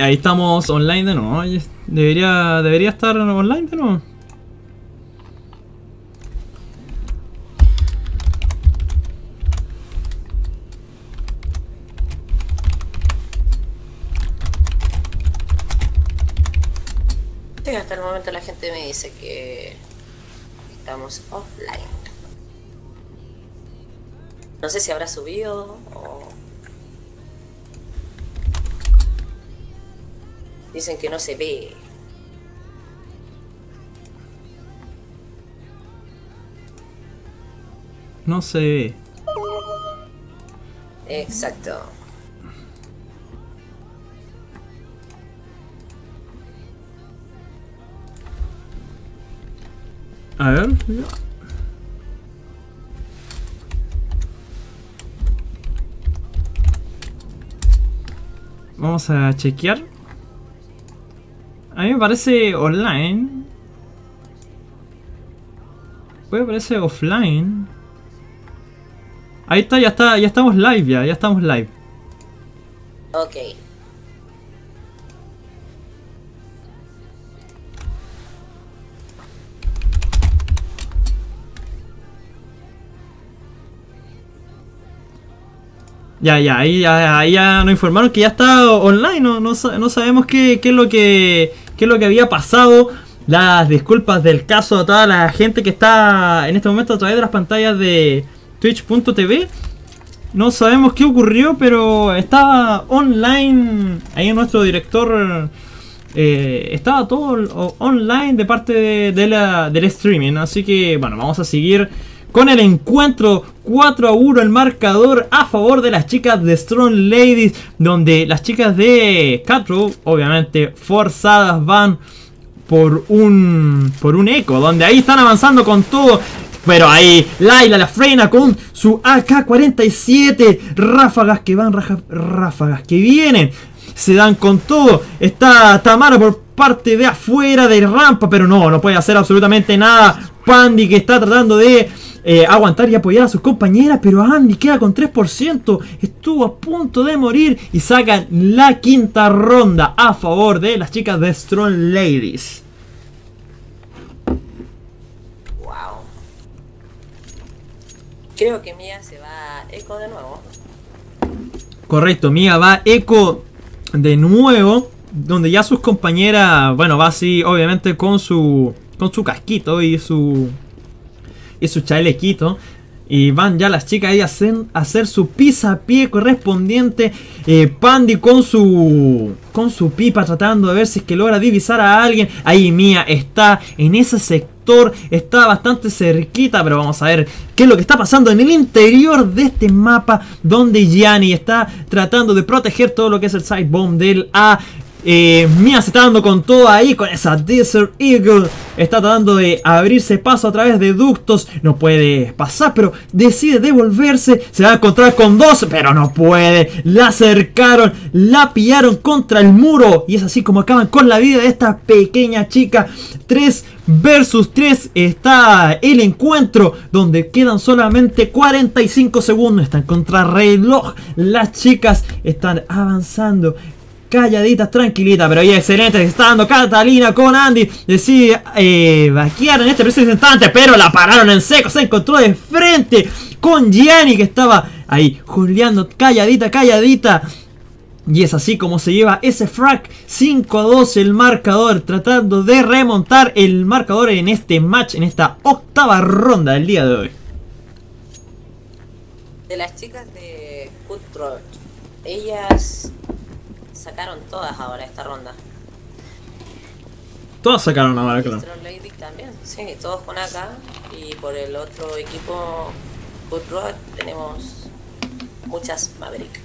Ahí estamos online de nuevo. Debería estar online de nuevo. Sí, hasta el momento la gente me dice que estamos offline. No sé si habrá subido o... Dicen que no se ve. No se ve. Exacto. A ver. Vamos a chequear. A mí me parece online. Puede parecer offline. Ahí está, ya estamos live ya estamos live. Ok. Ahí ya nos informaron que ya está online, no sabemos qué es lo que había pasado. Las disculpas del caso a toda la gente que está en este momento a través de las pantallas de Twitch.tv. No sabemos qué ocurrió, pero estaba online. Ahí nuestro director estaba todo online de parte del streaming. Así que bueno, vamos a seguir con el encuentro. 4-1 el marcador a favor de las chicas de Strong Ladies, donde las chicas de Cutthroat, obviamente forzadas, van por un eco, donde ahí están avanzando con todo. Pero ahí Layla la frena con su AK-47. Ráfagas que van, ráfagas que vienen. Se dan con todo. Está Tamara por parte de afuera de rampa, pero no puede hacer absolutamente nada. Pandy que está tratando de aguantar y apoyar a sus compañeras, pero Andy queda con 3%. Estuvo a punto de morir y sacan la quinta ronda a favor de las chicas de Strong Ladies. Wow. Creo que Mia se va a eco de nuevo. Correcto, Mia va eco de nuevo, donde ya sus compañeras, bueno, va así obviamente con su casquito y su chalequito. Y van ya las chicas ahí a hacer su pisapié correspondiente. Pandy con su pipa tratando de ver si es que logra divisar a alguien. Ahí Mia está en ese sector, está bastante cerquita, pero vamos a ver qué es lo que está pasando en el interior de este mapa, donde Gianni está tratando de proteger todo lo que es el side bomb del A. Mia se está dando con todo ahí con esa Desert Eagle. Está tratando de abrirse paso a través de ductos. No puede pasar, pero decide devolverse. Se va a encontrar con dos, pero no puede. La acercaron, la pillaron contra el muro. Y es así como acaban con la vida de esta pequeña chica. 3 versus 3 está el encuentro, donde quedan solamente 45 segundos. Están contra reloj. Las chicas están avanzando calladitas, tranquilitas, pero ya excelente. Se está dando Catalina con Andy. Decide vaquear en este preciso instante, pero la pararon en seco. Se encontró de frente con Gianni, que estaba ahí juliando calladita. Y es así como se lleva ese frag. 5-2 el marcador, tratando de remontar el marcador en este match, en esta octava ronda del día de hoy. De las chicas de Cutthroat, ellas sacaron todas ahora esta ronda. Todas sacaron ahora, claro. Strong Lady también, sí, todos con AK. Y por el otro equipo Cutthroat tenemos muchas Maverick.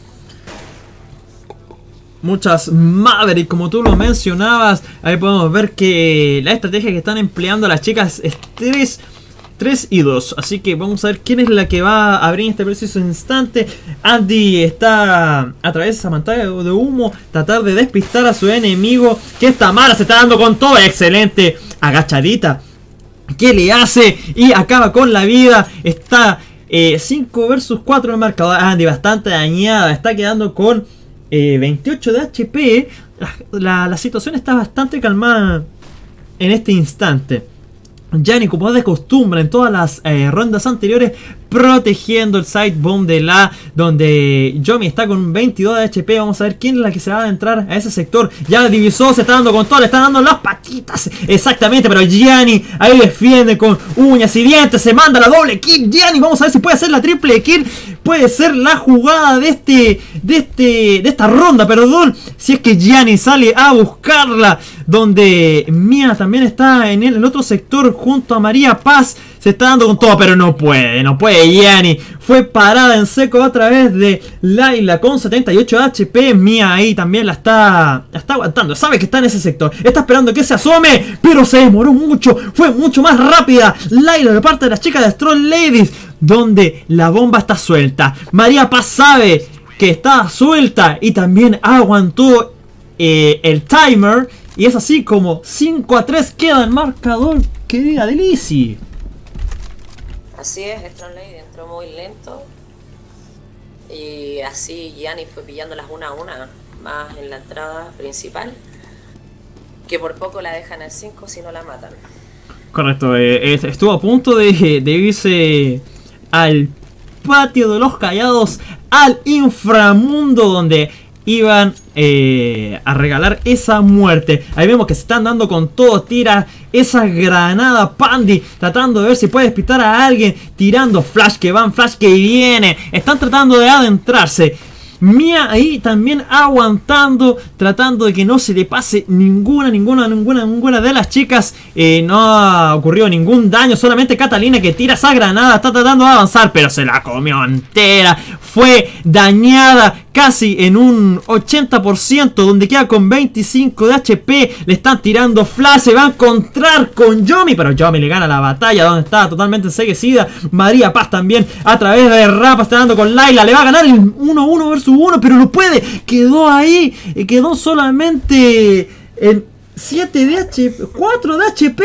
Muchas Maverick, como tú lo mencionabas. Ahí podemos ver que la estrategia que están empleando las chicas es 3 y 2. Así que vamos a ver quién es la que va a abrir en este preciso instante. Andy está a través de esa pantalla de humo, tratar de despistar a su enemigo, que esta Mara se está dando con todo. Excelente agachadita que le hace y acaba con la vida. Está 5 versus 4 en el marcador. Andy bastante dañada, está quedando con 28 de HP. La situación está bastante calmada en este instante. Gianni, como de costumbre en todas las rondas anteriores, protegiendo el side bomb de la, donde Yomi está con 22 de HP. Vamos a ver quién es la que se va a entrar a ese sector. Ya divisó, se está dando con todo, le está dando las patitas. Exactamente, pero Gianni ahí defiende con uñas y dientes. Se manda la doble kill. Gianni, vamos a ver si puede hacer la triple kill. Puede ser la jugada de esta ronda, perdón. Si es que Gianni sale a buscarla. Donde Mia también está en el otro sector junto a María Paz. Se está dando con todo, pero no puede Gianni. Fue parada en seco otra vez de Layla con 78 HP. Mia ahí también la está aguantando. Sabe que está en ese sector. Está esperando que se asome, pero se demoró mucho. Fue mucho más rápida Layla de parte de las chicas de Strong Ladies, donde la bomba está suelta. María Paz sabe que está suelta y también aguantó el timer. Y es así como 5-3 queda el marcador, querida Delici. Así es, Strong Lady entró muy lento. Y así Gianni fue pillándolas una a una, más en la entrada principal. Que por poco la dejan en 5 si no la matan. Correcto, estuvo a punto de irse al patio de los callados, al inframundo, donde iban a regalar esa muerte. Ahí vemos que se están dando con todo. Tira esa granada Pandy, tratando de ver si puede despistar a alguien. Tirando flash que van, flash que viene. Están tratando de adentrarse. Mia ahí también aguantando, tratando de que no se le pase ninguna de las chicas. No ha ocurrido ningún daño, solamente Catalina que tira esa granada, está tratando de avanzar, pero se la comió entera. Fue dañada casi en un 80%, donde queda con 25 de HP. Le están tirando flash, se va a encontrar con Yomi, pero Yomi le gana la batalla, donde está totalmente enseguecida. María Paz también a través de Rapa está dando con Layla, le va a ganar el 1-1 versus 1, pero no puede. Quedó ahí, quedó solamente en 4 de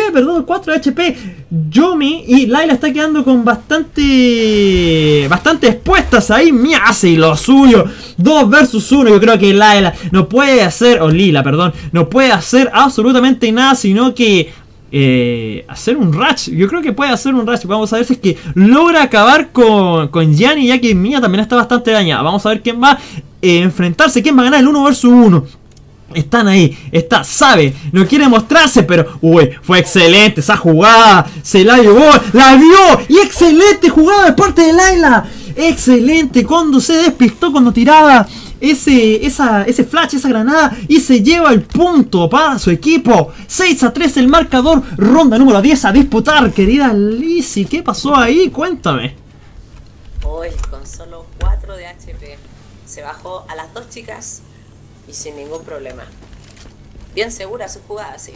HP. Yomi y Layla está quedando con bastante expuestas ahí. Mia hace lo suyo, 2 versus 1. Yo creo que Layla no puede hacer, o Lila, perdón, no puede hacer absolutamente nada, sino que hacer un rush. Yo creo que puede hacer un rush. Vamos a ver si es que logra acabar con Gianni, ya que Mia también está bastante dañada. Vamos a ver quién va a enfrentarse, quién va a ganar el 1 versus 1. Están ahí, sabe, no quiere mostrarse, pero fue excelente esa jugada, se la llevó, la vio, y excelente jugada de parte de Layla, excelente, cuando se despistó, cuando tiraba ese flash, esa granada, y se lleva el punto para su equipo. 6-3 el marcador, ronda número 10 a disputar, querida Lizzy. ¿Qué pasó ahí? Cuéntame. Con solo 4 de HP, se bajó a las dos chicas y sin ningún problema. Bien segura su jugada, sí.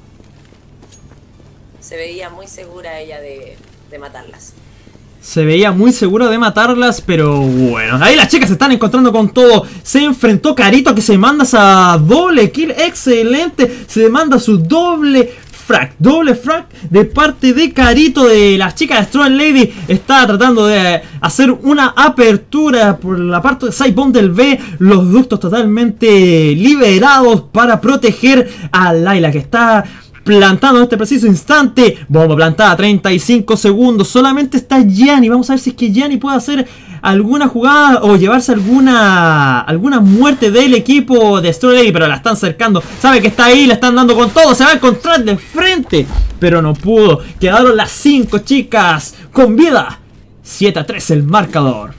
Se veía muy segura ella de matarlas. Se veía muy segura de matarlas, pero bueno. Ahí las chicas se están encontrando con todo. Se enfrentó Carito, que se manda esa doble kill. Excelente. Se manda su doble frag de parte de Carito, de las chicas de Strong Lady. Está tratando de hacer una apertura por la parte de Sidebomb del B. Los ductos totalmente liberados para proteger a Layla, que está plantando en este preciso instante. Bomba plantada, 35 segundos. Solamente está Gianni. Vamos a ver si es que Gianni puede hacer alguna jugada o llevarse alguna muerte del equipo de Strong Lady, pero la están cercando. Sabe que está ahí, le están dando con todo. Se va a encontrar de frente, pero no pudo. Quedaron las 5 chicas con vida. 7-3 el marcador.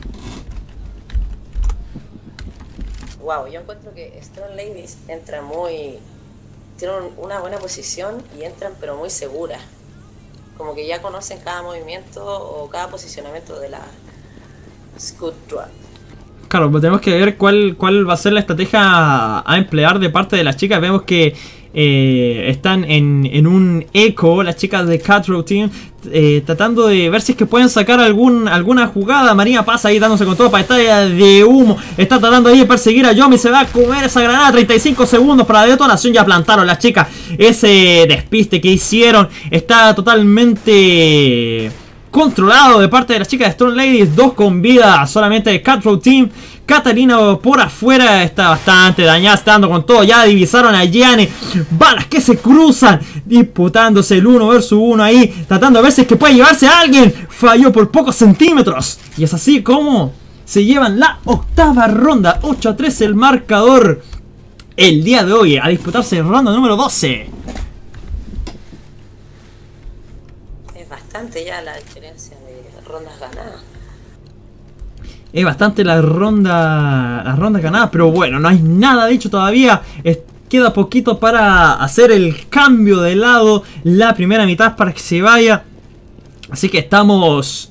Wow, yo encuentro que Strong Ladies entra muy... tienen una buena posición y entran pero muy seguras. Como que ya conocen cada movimiento o cada posicionamiento de la Scout Drop. Claro, pues tenemos que ver cuál va a ser la estrategia a emplear de parte de las chicas. Vemos que están en un eco las chicas de Cat Routine, tratando de ver si es que pueden sacar alguna jugada. María Paz ahí dándose con todo, pantalla de humo. Está tratando ahí de perseguir a Yomi. Se va a comer esa granada. 35 segundos para la detonación. Ya plantaron las chicas ese despiste que hicieron. Está totalmente controlado de parte de las chicas de Strong Ladies. 2 con vida solamente de Cutthroat Team. Catalina por afuera está bastante dañada, está dando con todo. Ya divisaron a Gianni. Balas que se cruzan, disputándose el 1 versus 1 ahí, tratando de ver si es que puede llevarse a alguien. Falló por pocos centímetros. Y es así como se llevan la octava ronda. 8-3 el marcador el día de hoy, a disputarse en ronda número 12. Es bastante ya la diferencia de rondas ganadas. Es bastante las rondas ganadas, pero bueno, no hay nada dicho todavía. Queda poquito para hacer el cambio de lado, la primera mitad para que se vaya. Así que estamos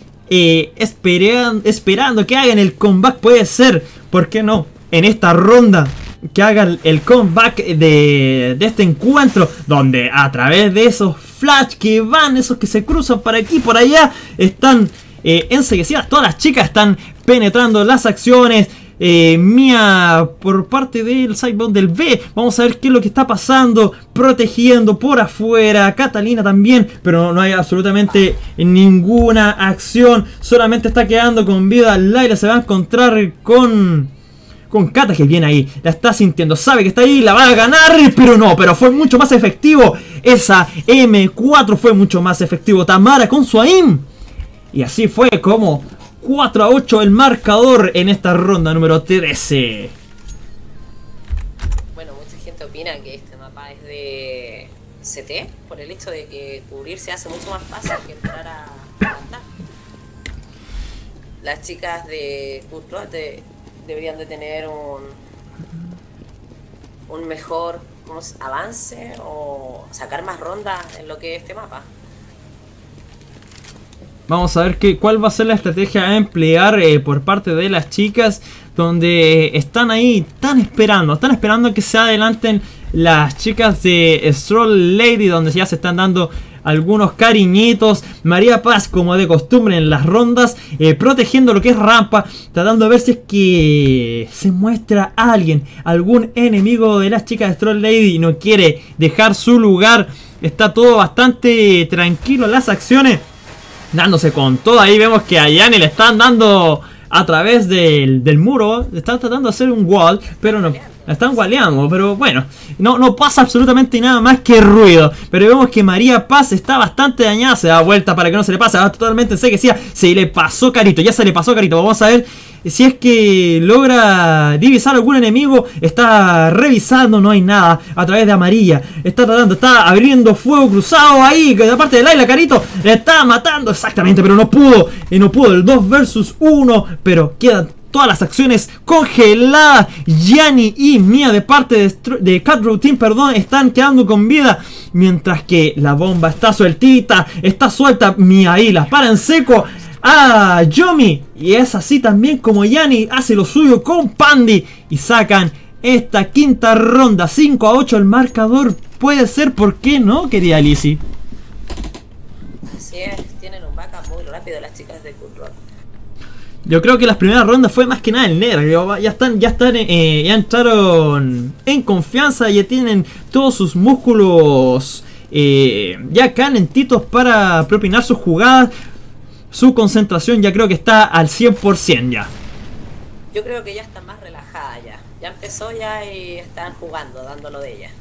esperando que hagan el comeback. Puede ser, ¿por qué no? En esta ronda que hagan el comeback de este encuentro, donde a través de esos flash que van, esos que se cruzan por aquí y por allá, están enseguecidas. Todas las chicas están penetrando las acciones. Mía por parte del sidebound del B. Vamos a ver qué es lo que está pasando. Protegiendo por afuera. Catalina también. Pero no hay absolutamente ninguna acción. Solamente está quedando con vida. Layla se va a encontrar con Kata, que viene ahí. La está sintiendo. Sabe que está ahí. La va a ganar. Pero no. Pero fue mucho más efectivo. Esa M4 fue mucho más efectivo. Tamara con su AIM. Y así fue como 4-8 el marcador en esta ronda número 13. Bueno, mucha gente opina que este mapa es de CT por el hecho de que cubrirse hace mucho más fácil que entrar a plantar. Las chicas de Curro deberían de tener un mejor avance o sacar más rondas en lo que es este mapa. Vamos a ver cuál va a ser la estrategia a emplear por parte de las chicas, donde están ahí, están esperando que se adelanten las chicas de Stroll Lady, donde ya se están dando algunos cariñitos. María Paz, como de costumbre en las rondas, protegiendo lo que es rampa, tratando de ver si es que se muestra alguien, algún enemigo de las chicas de Stroll Lady y no quiere dejar su lugar. Está todo bastante tranquilo en las acciones, dándose con todo. Ahí vemos que a Gianni le están dando a través del muro. Están tratando de hacer un wall, pero no, la están waleando. Pero bueno, no pasa absolutamente nada más que ruido. Pero vemos que María Paz está bastante dañada. Se da vuelta para que no se le pase. Va totalmente enseguecida. Se le pasó Carito. Ya se le pasó Carito. Vamos a ver si es que logra divisar algún enemigo. Está revisando, no hay nada. A través de amarilla está abriendo fuego cruzado ahí. De parte de Layla, Carito le está matando exactamente, pero no pudo. Y no pudo el 2 versus 1. Pero quedan todas las acciones congeladas. Gianni y Mia de parte de Cutthroat Team, perdón, están quedando con vida. Mientras que la bomba está sueltita. Está suelta. Mia ahí la para en seco a Yomi, y es así también como Gianni hace lo suyo con Pandy y sacan esta quinta ronda. 5-8 el marcador. Puede ser, ¿por qué no, querida Lizzie? Así es, tienen un backup muy rápido las chicas de Curro. Yo creo que las primeras rondas fue más que nada el nervio. Ya entraron en confianza, ya tienen todos sus músculos ya calentitos para propinar sus jugadas. Su concentración ya creo que está al 100% ya. Yo creo que ya está más relajada ya. Ya empezó ya y están jugando, dándolo de ella.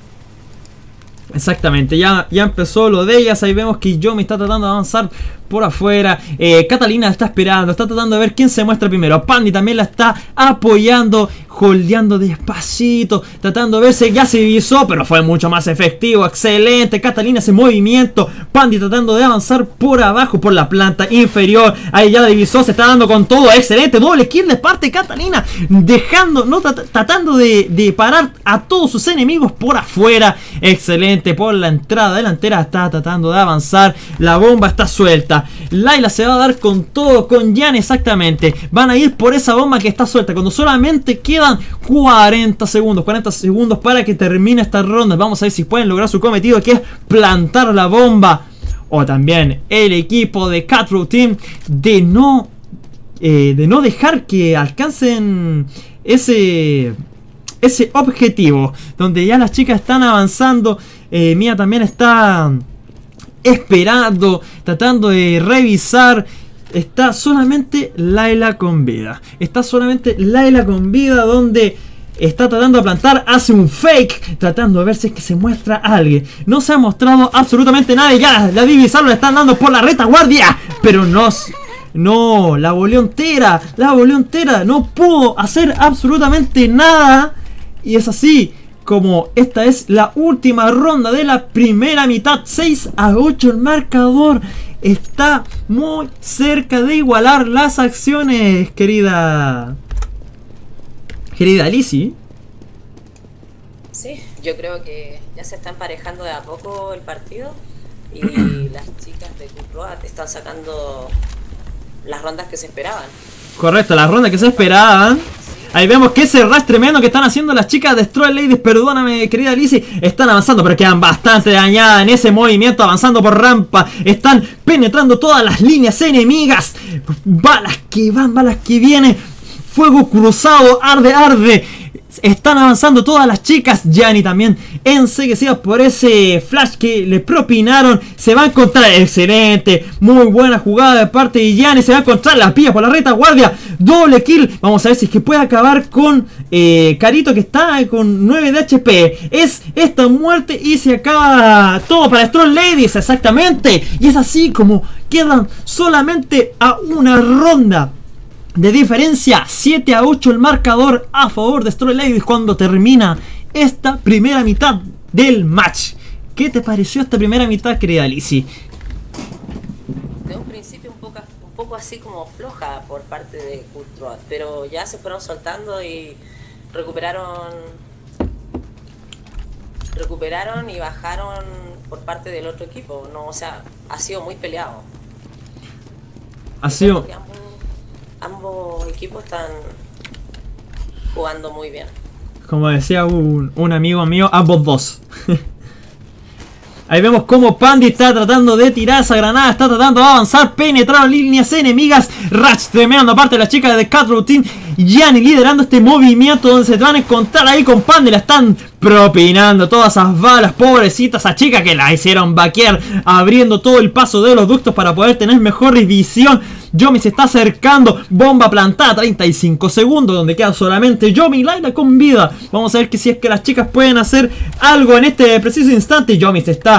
Exactamente, ya empezó lo de ellas. Ahí vemos que Yomi está tratando de avanzar por afuera. Catalina está esperando, está tratando de ver quién se muestra primero. Pandy también la está apoyando, holdeando despacito, tratando de ver si ya se divisó, pero fue mucho más efectivo. Excelente, Catalina ese movimiento. Pandy tratando de avanzar por abajo, por la planta inferior. Ahí ya divisó, se está dando con todo. Excelente, doble kill de parte de Catalina, tratando de parar a todos sus enemigos por afuera. Excelente, por la entrada delantera está tratando de avanzar. La bomba está suelta. Layla se va a dar con todo con Gianni, exactamente. Van a ir por esa bomba que está suelta cuando solamente quedan 40 segundos para que termine esta ronda. Vamos a ver si pueden lograr su cometido, que es plantar la bomba. O también el equipo de Cutthroat Team de no dejar que alcancen ese objetivo, donde ya las chicas están avanzando. Mia también está esperando, tratando de revisar está solamente Layla con vida. Está solamente Layla con vida, donde está tratando de plantar, hace un fake, tratando de ver si es que se muestra a alguien. No se ha mostrado absolutamente nadie. Ya la Divisar lo están dando por la retaguardia, pero no, la volvió entera. No pudo hacer absolutamente nada. Y es así como esta es la última ronda de la primera mitad. 6-8 el marcador. Está muy cerca de igualar las acciones, querida Lizzie. Sí, yo creo que ya se está emparejando de a poco el partido. Y las chicas de Curroat están sacando las rondas que se esperaban. Correcto, las rondas que se esperaban. Ahí vemos que ese rush tremendo que están haciendo las chicas de Destroy Ladies, perdóname querida Lizzie, están avanzando, pero quedan bastante dañadas en ese movimiento, avanzando por rampa, están penetrando todas las líneas enemigas, balas que van, balas que vienen, fuego cruzado, arde. Están avanzando todas las chicas. Yanni también enseguecidas por ese flash que le propinaron. Se va a encontrar, excelente, muy buena jugada de parte de Yanni. Se va a encontrar la pilla por la retaguardia. Doble kill. Vamos a ver si es que puede acabar con Carito, que está con 9 de HP. Es esta muerte y se acaba todo para Strong Ladies. Exactamente. Y es así como quedan solamente a una ronda de diferencia. 7-8 el marcador a favor de Destroy Ladies cuando termina esta primera mitad del match. ¿Qué te pareció esta primera mitad, querida Lizzie? De un principio un poco así como floja por parte de Curroat, pero ya se fueron soltando y recuperaron y bajaron por parte del otro equipo. No, o sea, ha sido muy peleado. Ha sido... Ambos equipos están jugando muy bien. Como decía un amigo mío, ambos dos. Ahí vemos como Pandy está tratando de tirar esa granada, está tratando de avanzar, penetrar líneas enemigas. Ratch tremendo, aparte de las chicas de Cat Routine. Yanni liderando este movimiento donde se van a encontrar ahí con Pandy. La están propinando todas esas balas, pobrecitas, esa chica que la hicieron vaquear, abriendo todo el paso de los ductos para poder tener mejor visión. Yomi se está acercando, bomba plantada, 35 segundos, donde queda solamente Yomi y Layla con vida. Vamos a ver que si es que las chicas pueden hacer algo en este preciso instante. Yomi se está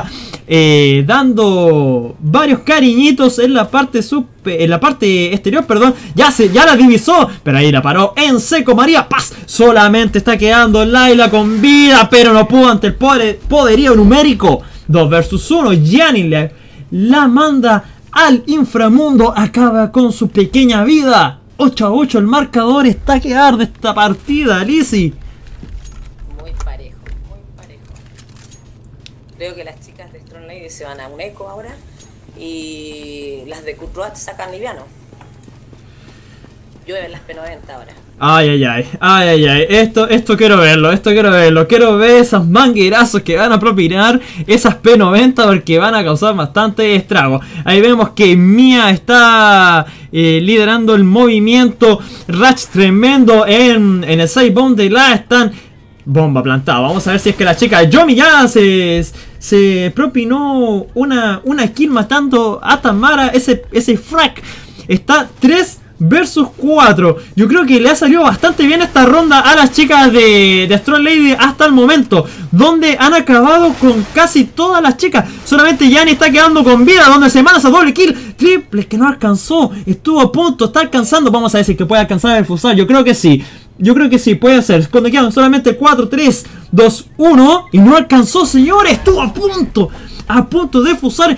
dando varios cariñitos en la parte exterior, perdón. Ya la divisó, pero ahí la paró en seco María Paz. Solamente está quedando Layla con vida, pero no pudo ante el poderío numérico. 2 versus 1, Yanni la manda al inframundo, acaba con su pequeña vida. 8-8 el marcador, está que arde esta partida, Lizzie. Muy parejo, muy parejo. Creo que las chicas de Strong Lady se van a un eco ahora y las de Curroat sacan liviano. Llueven las P90 ahora. Ay. Esto quiero verlo. Quiero ver esos manguerazos que van a propinar esas P90 porque van a causar bastante estrago. Ahí vemos que Mia está liderando el movimiento. Ratch tremendo en el side bomb de la están. Bomba plantada. Vamos a ver si es que la chica de Yomi ya se propinó una kill matando a Tamara. Ese frac. Está 3 versus 4. Yo creo que le ha salido bastante bien esta ronda a las chicas de Strong Lady hasta el momento, donde han acabado con casi todas las chicas. Solamente Yanni está quedando con vida, donde se manda esa doble kill. Triple que no alcanzó. Estuvo a punto, está alcanzando. Vamos a ver si que puede alcanzar el fusar. Yo creo que sí, puede ser. Cuando quedan solamente 4, 3, 2, 1. Y no alcanzó, señores. Estuvo a punto de fusar.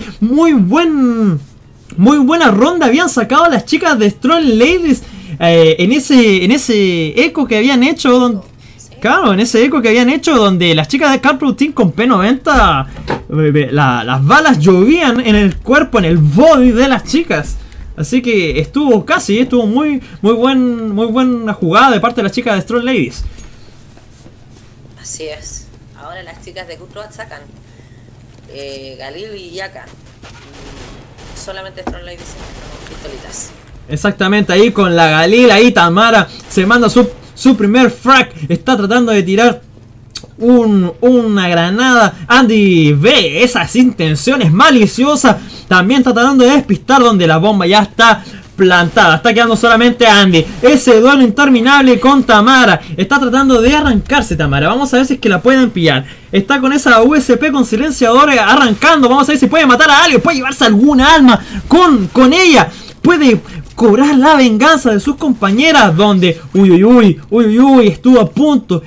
Muy buena ronda habían sacado a las chicas de Strong Ladies en ese eco que habían hecho. Claro, en ese eco que habían hecho donde las chicas de Cat Routine con P90 las balas llovían en el cuerpo, en el body de las chicas. Así que estuvo muy buena jugada de parte de las chicas de Strong Ladies. Así es. Ahora las chicas de Curroat sacan Galil y Yaka. Solamente Strong Ladies con pistolitas. Exactamente, ahí con la Galil, ahí Tamara se manda su primer frag. Está tratando de tirar una granada. Andy ve esas intenciones maliciosas. También está tratando de despistar donde la bomba ya está plantada. Está quedando solamente Andy. Ese duelo interminable con Tamara. Está tratando de arrancarse Tamara. Vamos a ver si es que la pueden pillar. Está con esa USP con silenciador arrancando. Vamos a ver si puede matar a alguien. Puede llevarse alguna alma con ella. Puede cobrar la venganza de sus compañeras. Donde, uy, estuvo a punto.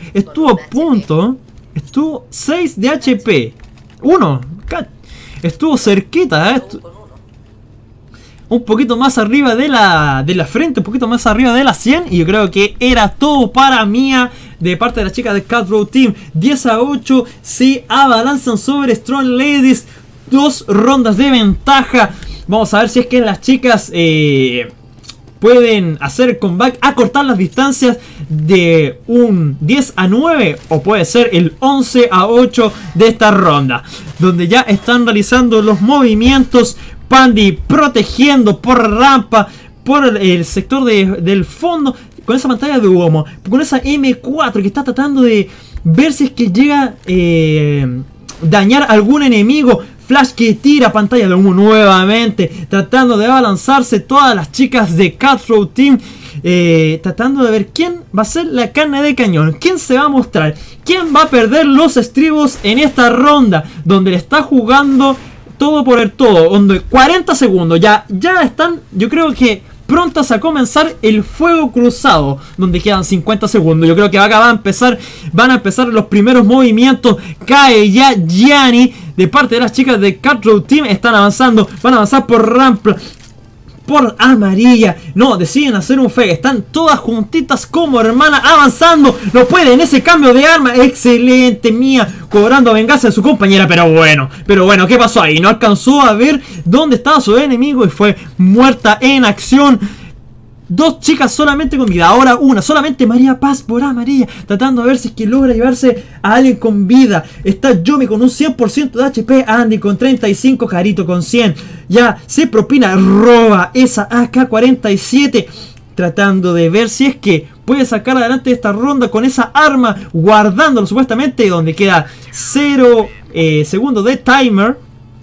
Estuvo 6 de HP. 1. Estuvo cerquita, un poquito más arriba de la frente, un poquito más arriba de la 100. Y yo creo que era todo para Mia de parte de las chicas de Cutthroat Team. 10-8 se abalanzan sobre Strong Ladies. 2 rondas de ventaja. Vamos a ver si es que las chicas pueden hacer comeback, acortar las distancias de un 10-9 o puede ser el 11-8 de esta ronda, donde ya están realizando los movimientos. Pandy protegiendo por rampa, por el sector del fondo, con esa pantalla de humo, con esa M4 que está tratando de ver si es que llega dañar a algún enemigo. Flash que tira pantalla de humo nuevamente, tratando de abalanzarse todas las chicas de Cutthroat Team, tratando de ver quién va a ser la carne de cañón, quién se va a mostrar, quién va a perder los estribos en esta ronda, donde le está jugando todo por el todo, donde 40 segundos, ya están, yo creo que prontas a comenzar el fuego cruzado, donde quedan 50 segundos. Yo creo que van a empezar los primeros movimientos. Cae ya Gianni de parte de las chicas de Cutthroat Team. Están avanzando, van a avanzar por rampa, por amarilla. No, deciden hacer un fake. Están todas juntitas como hermanas avanzando. No pueden, ese cambio de arma. Excelente, Mia cobrando venganza de su compañera. Pero bueno, ¿qué pasó ahí? No alcanzó a ver dónde estaba su enemigo y fue muerta en acción. 2 chicas solamente con vida, ahora una, solamente María Paz por amarilla, tratando de ver si es que logra llevarse a alguien con vida. Está Yomi con un 100% de HP, Andy con 35, Carito con 100. Ya se propina, roba esa AK-47, tratando de ver si es que puede sacar adelante esta ronda con esa arma, guardándolo supuestamente, donde queda 0 segundos de timer.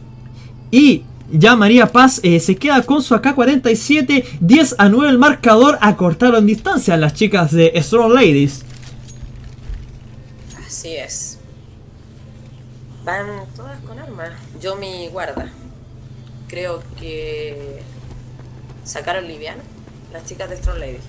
Y ya María Paz se queda con su AK-47. 10-9 el marcador. Acortaron distancia las chicas de Strong Ladies. Así es. Van todas con armas. Yo mi guarda. Creo que sacaron liviano las chicas de Strong Ladies.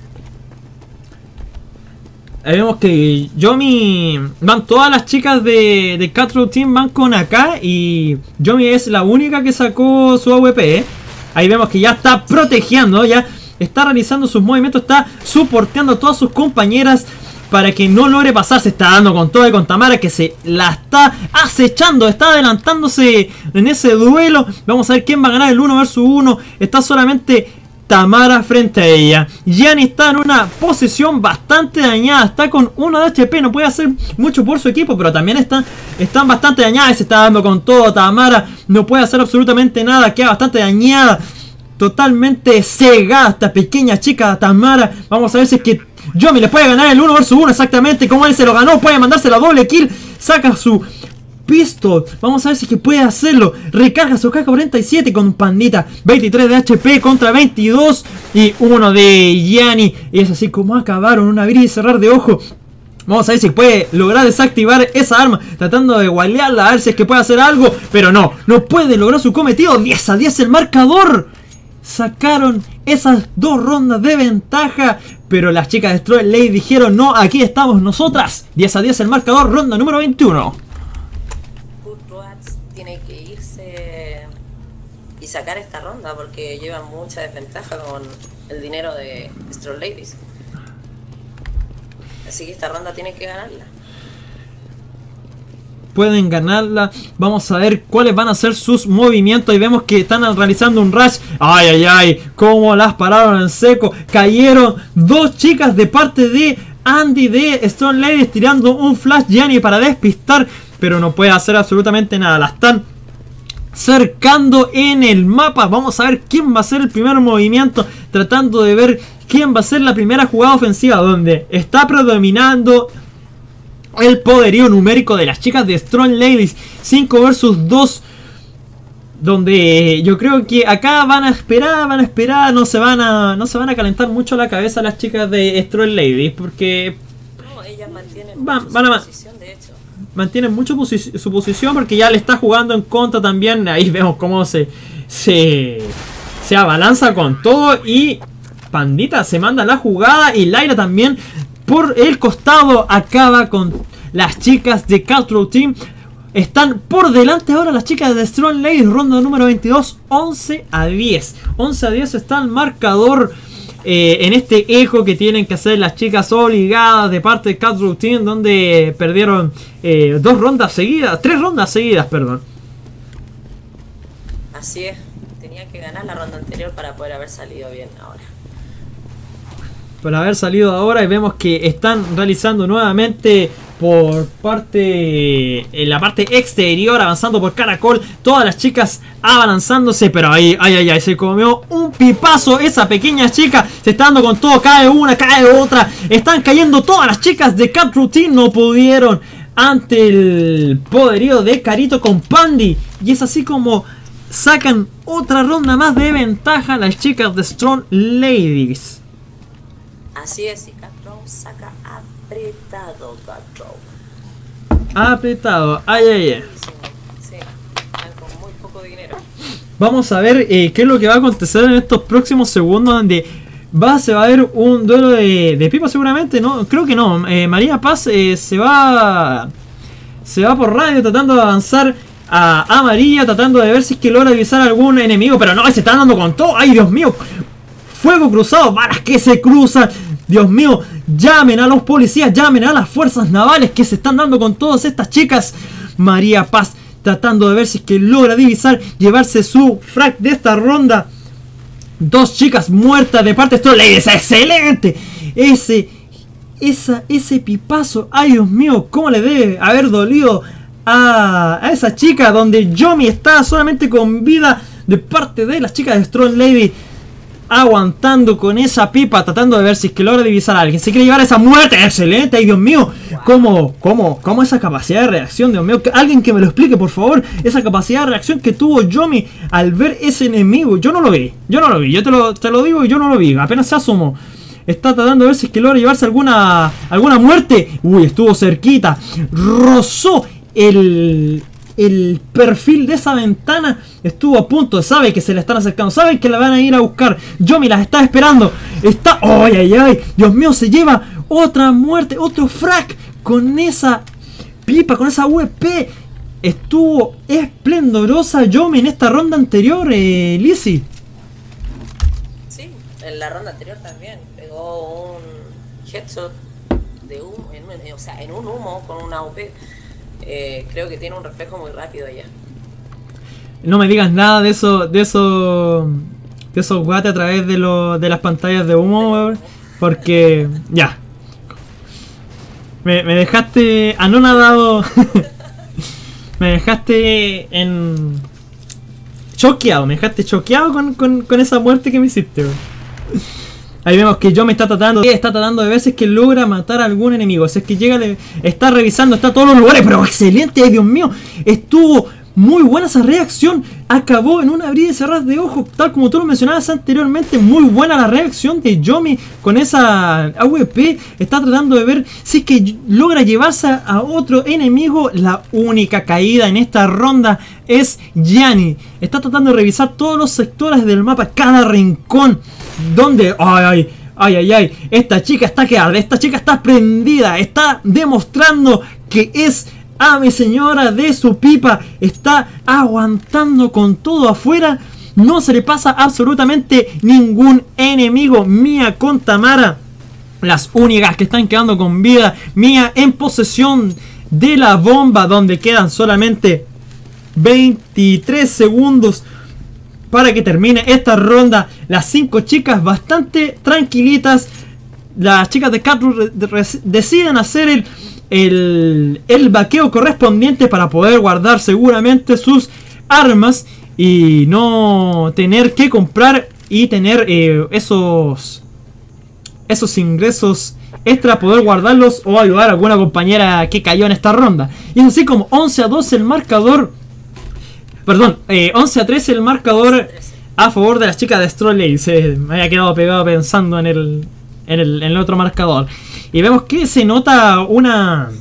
Ahí vemos que Yomi, van todas las chicas de Cutthroat Team van con AK y Yomi es la única que sacó su AWP. Ahí vemos que ya está protegiendo, ya está realizando sus movimientos, está soporteando a todas sus compañeras para que no logre pasar. Se está dando con todo y con Tamara, que se la está acechando, está adelantándose en ese duelo. Vamos a ver quién va a ganar el 1 vs 1. Está solamente Tamara frente a ella. Gianni está en una posición bastante dañada. Está con 1 de HP. No puede hacer mucho por su equipo, pero también están bastante dañadas. Se está dando con todo. Tamara no puede hacer absolutamente nada. Queda bastante dañada. Totalmente cegada esta pequeña chica Tamara. Vamos a ver si es que Yomi le puede ganar el 1 vs 1 exactamente como él se lo ganó. Puede mandarse la doble kill. Saca su pistol. Vamos a ver si es que puede hacerlo. Recarga su AK-47 con Pandita. 23 de HP contra 22. Y 1 de Gianni. Y es así como acabaron. Un abrir y cerrar de ojo. Vamos a ver si puede lograr desactivar esa arma. Tratando de gualearla. A ver si es que puede hacer algo. Pero no puede lograr su cometido. 10-10 el marcador. Sacaron esas 2 rondas de ventaja. Pero las chicas de Strong Ladies dijeron: no, aquí estamos nosotras. 10-10 el marcador. Ronda número 21. Tiene que irse y sacar esta ronda porque llevan mucha desventaja con el dinero de Strong Ladies. Así que esta ronda tiene que ganarla. Pueden ganarla. Vamos a ver cuáles van a ser sus movimientos. Y vemos que están realizando un rush. Ay, cómo las pararon en seco. Cayeron 2 chicas de parte de Andy de Strong Ladies, tirando un flash Gianni para despistar, pero no puede hacer absolutamente nada. La están cercando en el mapa. Vamos a ver quién va a ser el primer movimiento, tratando de ver quién va a ser la primera jugada ofensiva, donde está predominando el poderío numérico de las chicas de Strong Ladies. 5 vs 2. donde yo creo que acá van a esperar, no se van a calentar mucho la cabeza las chicas de Strong Ladies, porque No, ellas mantienen van a su posición, de hecho. mantienen mucho su posición, porque ya le está jugando en contra también. Ahí vemos cómo se abalanza con todo, y Pandita se manda la jugada, y Layla también por el costado acaba con las chicas de Cutthroat Team. Están por delante ahora las chicas de Strong Ladies, ronda número 22, 11-10. 11-10 está el marcador en este eco que tienen que hacer las chicas obligadas de parte de Cutthroat Team, donde perdieron 3 rondas seguidas, perdón. Así es, tenían que ganar la ronda anterior para poder haber salido bien ahora. Para haber salido ahora, y vemos que están realizando nuevamente por parte en la parte exterior, avanzando por Caracol, todas las chicas abalanzándose, pero ahí se comió un pipazo esa pequeña chica, se está dando con todo, cae una, cae otra, están cayendo todas las chicas de Cutthroat Team, no pudieron ante el poderío de Carito con Pandy, y es así como sacan otra ronda más de ventaja las chicas de Strong Ladies. Así es, y Cutthroat saca apretado, Cutthroat. Apretado, Sí, están con muy poco dinero. Vamos a ver qué es lo que va a acontecer en estos próximos segundos, donde se va a ver un duelo de pipa seguramente, ¿no? Creo que no. María Paz se va por radio tratando de avanzar a María, tratando de ver si es que logra divisar a algún enemigo, pero no, se están dando con todo. ¡Ay, Dios mío! Fuego cruzado, balas que se cruzan. Dios mío, llamen a los policías, llamen a las fuerzas navales que se están dando con todas estas chicas. María Paz tratando de ver si es que logra divisar, llevarse su frag de esta ronda. 2 chicas muertas de parte de Strong Ladies. ¡Excelente! Ese pipazo, ay Dios mío, cómo le debe haber dolido a esa chica, donde Yomi está solamente con vida de parte de las chicas de Strong Lady, aguantando con esa pipa, tratando de ver si es que logra divisar a alguien. Se quiere llevar esa muerte. ¡Excelente! ¡Ay, Dios mío! ¿Cómo esa capacidad de reacción? Dios mío, alguien que me lo explique, por favor. Esa capacidad de reacción que tuvo Yomi al ver ese enemigo. Yo no lo vi. Yo te lo digo, y yo no lo vi. Apenas se asomó. Está tratando de ver si es que logra llevarse alguna muerte. Uy, estuvo cerquita. Rozó el perfil de esa ventana, estuvo a punto, sabe que se le están acercando, saben que la van a ir a buscar. Yomi las está esperando, ¡ay! Dios mío, se lleva otra muerte, otro frac con esa pipa, con esa UEP. Estuvo esplendorosa Yomi en esta ronda anterior, Lizzy. Sí, en la ronda anterior también pegó un headshot de humo, en un humo con una UP. Creo que tiene un reflejo muy rápido ella. No me digas nada de esos guates a través de las pantallas de humo, porque ya me dejaste anonadado. Me dejaste choqueado con esa muerte que me hiciste, bro. Ahí vemos que Yomi está tratando de ver si es que logra matar a algún enemigo. Si es que llega, está revisando, está todos los lugares. Pero excelente, ay Dios mío. Estuvo muy buena esa reacción. Acabó en un abrir y cerrar de ojos, tal como tú lo mencionabas anteriormente. Muy buena la reacción de Yomi con esa AWP. Está tratando de ver si es que logra llevarse a otro enemigo. La única caída en esta ronda es Yanni. Está tratando de revisar todos los sectores del mapa, cada rincón. Donde, ay, esta chica está que arde, esta chica está prendida, está demostrando que es ave señora de su pipa, está aguantando con todo afuera, no se le pasa absolutamente ningún enemigo. Mia con Tamara, las únicas que están quedando con vida. Mia en posesión de la bomba, donde quedan solamente 23 segundos para que termine esta ronda. Las 5 chicas bastante tranquilitas. Las chicas de Cutthroat deciden hacer el vaqueo correspondiente para poder guardar seguramente sus armas y no tener que comprar y tener esos ingresos extra, poder guardarlos o ayudar a alguna compañera que cayó en esta ronda. Y es así como 11-12 el marcador. Perdón, 11-13 el marcador 11-13. a favor de las chicas de Strong Ladies. Me había quedado pegado pensando en el otro marcador. Y vemos que se nota una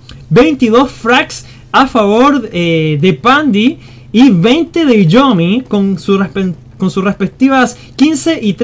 22 frags a favor de Pandy y 20 de Yomi con sus respectivas 15 y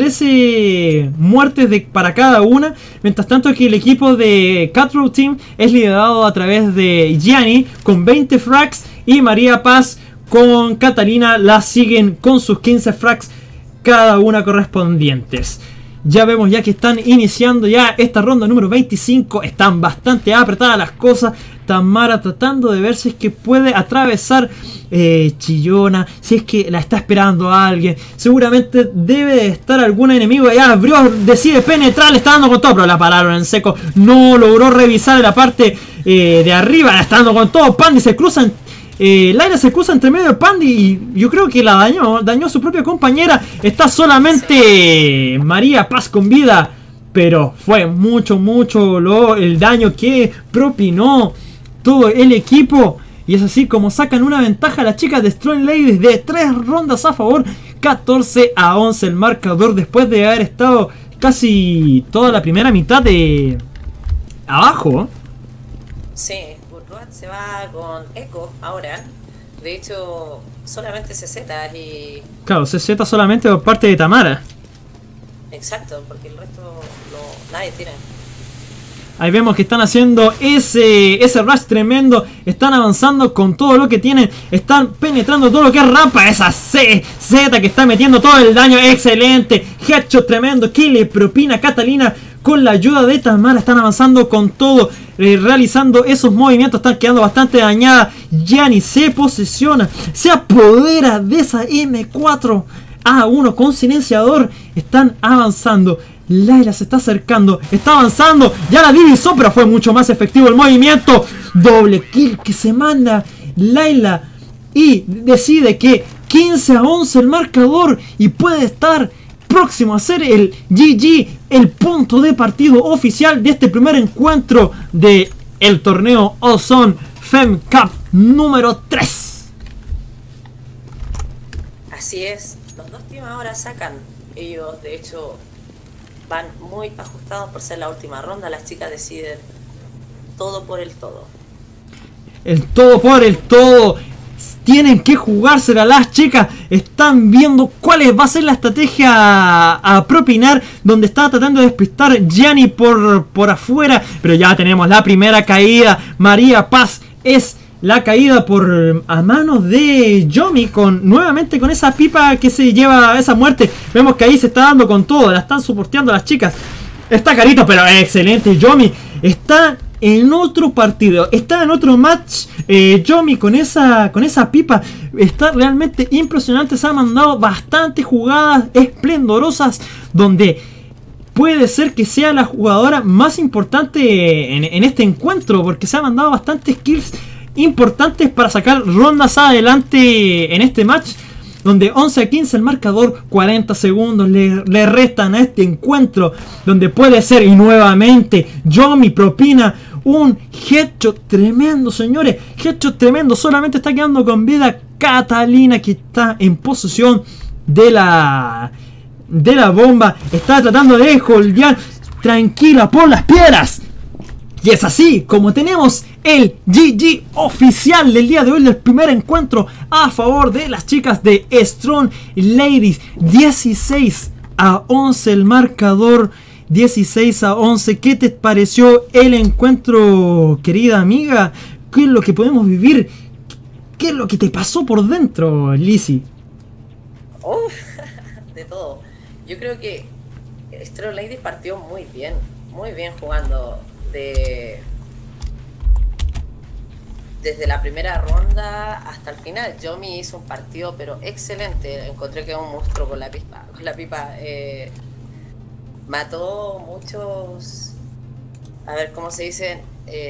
13 muertes para cada una. Mientras tanto que el equipo de Cutthroat Team es liderado a través de Gianni con 20 frags y María Paz con Catalina la siguen con sus 15 frags cada una correspondientes. Ya vemos ya que están iniciando ya esta ronda número 25. Están bastante apretadas las cosas. Tamara tratando de ver si es que puede atravesar Chillona, si es que la está esperando a alguien. Seguramente debe de estar algún enemigo. Ya abrió, decide penetrar, le está dando con todo, pero la pararon en seco. No logró revisar la parte de arriba, la está dando con todo. Pandy se cruza Layla se cruza entre medio de Pandy y yo creo que la dañó a su propia compañera. Está solamente María Paz con vida, pero fue mucho el daño que propinó todo el equipo. Y es así como sacan una ventaja a las chicas de Strong Ladies de 3 rondas a favor. 14-11 el marcador después de haber estado casi toda la primera mitad de abajo. Sí, Burruat se va con Echo ahora. De hecho, solamente CZ y... Claro, CZ solamente por parte de Tamara. Exacto, porque el resto nadie tiene. Ahí vemos que están haciendo ese rush tremendo. Están avanzando con todo lo que tienen. Están penetrando todo lo que es rampa. Esa Z que está metiendo todo el daño. Excelente. Headshot tremendo que le propina Catalina con la ayuda de Tamara. Están avanzando con todo. Realizando esos movimientos. Están quedando bastante dañadas. Gianni se posesiona. Se apodera de esa M4 A1 con silenciador. Están avanzando. Layla se está acercando, está avanzando, ya la divisó, pero fue mucho más efectivo el movimiento. Doble kill que se manda Layla y decide que 15-11 el marcador y puede estar próximo a ser el GG, el punto de partido oficial de este primer encuentro de el torneo Ozone Fem Cup número 3. Así es, los dos teams ahora sacan, ellos de hecho van muy ajustados por ser la última ronda. Las chicas deciden todo por el todo. El todo por el todo. Tienen que jugársela las chicas. Están viendo cuál va a ser la estrategia a propinar. Donde está tratando de despistar Gianni por afuera. Pero ya tenemos la primera caída. María Paz es la caída a manos de Yomi nuevamente con esa pipa que se lleva esa muerte. Vemos que ahí se está dando con todo. La están soporteando las chicas. Está carito, pero excelente. Yomi está en otro partido. Está en otro match. Yomi con esa pipa. Está realmente impresionante. Se ha mandado bastantes jugadas esplendorosas. Donde puede ser que sea la jugadora más importante en este encuentro. Porque se ha mandado bastantes kills importantes para sacar rondas adelante en este match, donde 11-15 el marcador, 40 segundos le restan a este encuentro, donde puede ser, y nuevamente Yomi propina un headshot tremendo, señores, headshot tremendo. Solamente está quedando con vida Catalina, que está en posesión de la bomba, está tratando de holdear tranquila por las piedras. Y es así como tenemos el GG oficial del día de hoy del primer encuentro a favor de las chicas de Strong Ladies. 16-11 el marcador, 16-11. ¿Qué te pareció el encuentro, querida amiga? ¿Qué es lo que podemos vivir? ¿Qué es lo que te pasó por dentro, Lizzy? De todo. Yo creo que Strong Ladies partió muy bien jugando. Desde la primera ronda hasta el final. Yomi hizo un partido pero excelente. Encontré que era un monstruo con la pipa. Mató muchos, a ver cómo se dice,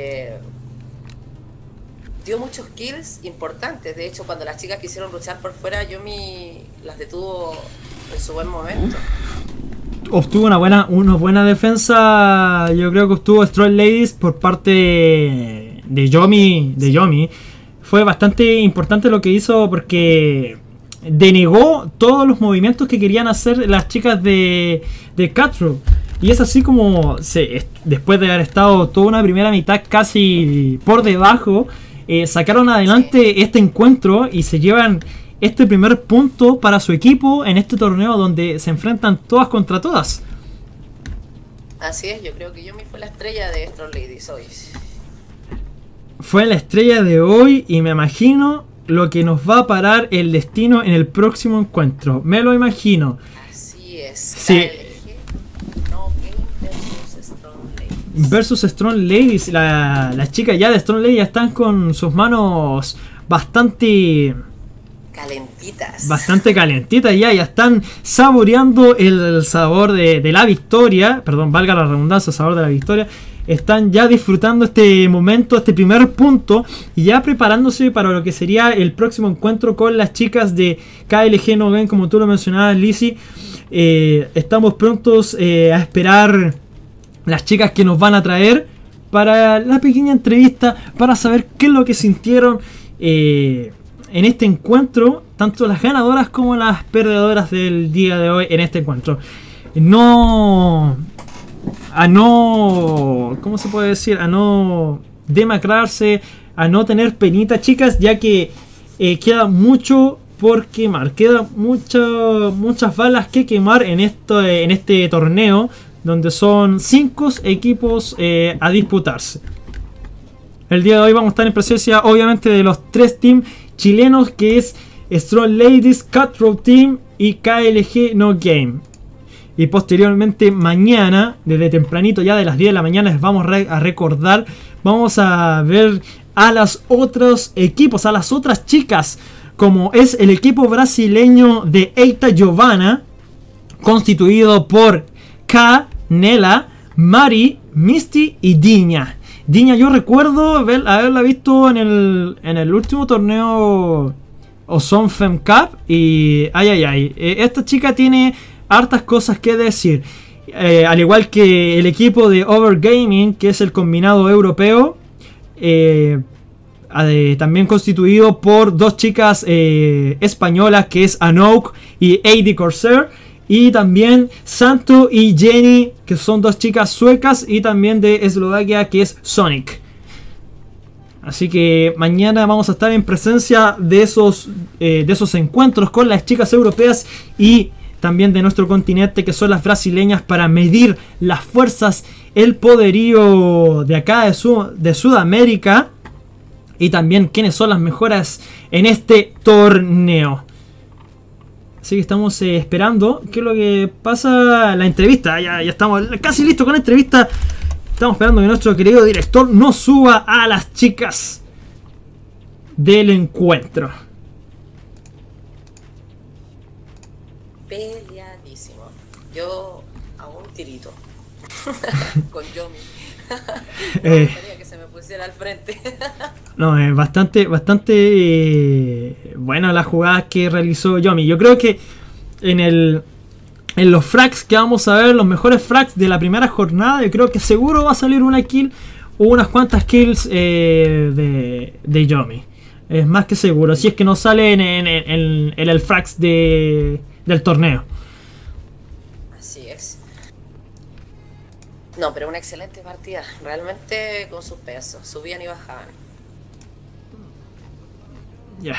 dio muchos kills importantes. De hecho, cuando las chicas quisieron luchar por fuera, Yomi las detuvo en su buen momento. Obtuvo una buena defensa. Yo creo que obtuvo Strong Ladies por parte de Yomi. fue bastante importante lo que hizo porque denegó todos los movimientos que querían hacer las chicas de Cutthroat. Y es así como después de haber estado toda una primera mitad casi por debajo, sacaron adelante este encuentro y se llevan este primer punto para su equipo en este torneo donde se enfrentan todas contra todas. Así es, yo creo que Yomi fue la estrella de Strong Ladies hoy. Fue la estrella de hoy y me imagino lo que nos va a parar el destino en el próximo encuentro. Me lo imagino. Así es. Sí. No Game versus Strong Ladies. Las chicas ya de Strong Ladies ya están con sus manos bastante calentitas ya están saboreando el sabor de la victoria, perdón, valga la redundancia, el sabor de la victoria. Están ya disfrutando este momento, este primer punto, y ya preparándose para lo que sería el próximo encuentro con las chicas de KLG No Game, como tú lo mencionabas, Lizzy. Estamos prontos a esperar las chicas que nos van a traer para la pequeña entrevista, para saber qué es lo que sintieron en este encuentro, tanto las ganadoras como las perdedoras del día de hoy en este encuentro. ¿Cómo se puede decir? A no demacrarse, a no tener penita, chicas, ya que queda mucho por quemar, queda muchas balas que quemar en este torneo, donde son 5 equipos a disputarse. El día de hoy vamos a estar en presencia, obviamente, de los 3 teams chilenos, que es Strong Ladies, Cutthroat Team y KLG No Game. Y posteriormente mañana, desde tempranito, ya de las 10 de la mañana, les vamos a recordar, vamos a ver a los otros equipos, a las otras chicas, como es el equipo brasileño de Eita Giovanna, constituido por K, Nela, Mari, Misty y Diña. Diña, yo recuerdo haberla visto en el último torneo Ozone Fem Cup y esta chica tiene hartas cosas que decir, al igual que el equipo de Overgaming, que es el combinado europeo, también constituido por 2 chicas españolas, que es Anouk y Heidi Corsair, y también Santo y Jenny, que son 2 chicas suecas, y también de Eslovaquia, que es Sonic. Así que mañana vamos a estar en presencia de esos encuentros con las chicas europeas y también de nuestro continente, que son las brasileñas, para medir las fuerzas, el poderío de acá de Sudamérica, y también quiénes son las mejores en este torneo. Así que estamos esperando qué es lo que pasa la entrevista. Ya estamos casi listos con la entrevista. Estamos esperando que nuestro querido director nos suba a las chicas del encuentro. Peleadísimo. Yo hago un tirito con Yomi. Me gustaría que se me pusiera al frente. No, es bastante buena la jugada que realizó Yomi. Yo creo que en los frags que vamos a ver, los mejores frags de la primera jornada, yo creo que seguro va a salir una kill o unas cuantas kills de Yomi. Es más que seguro, si es que no sale en el frags del torneo. Así es. No, pero una excelente partida. Realmente con sus pesos. Subían y bajaban. Ya.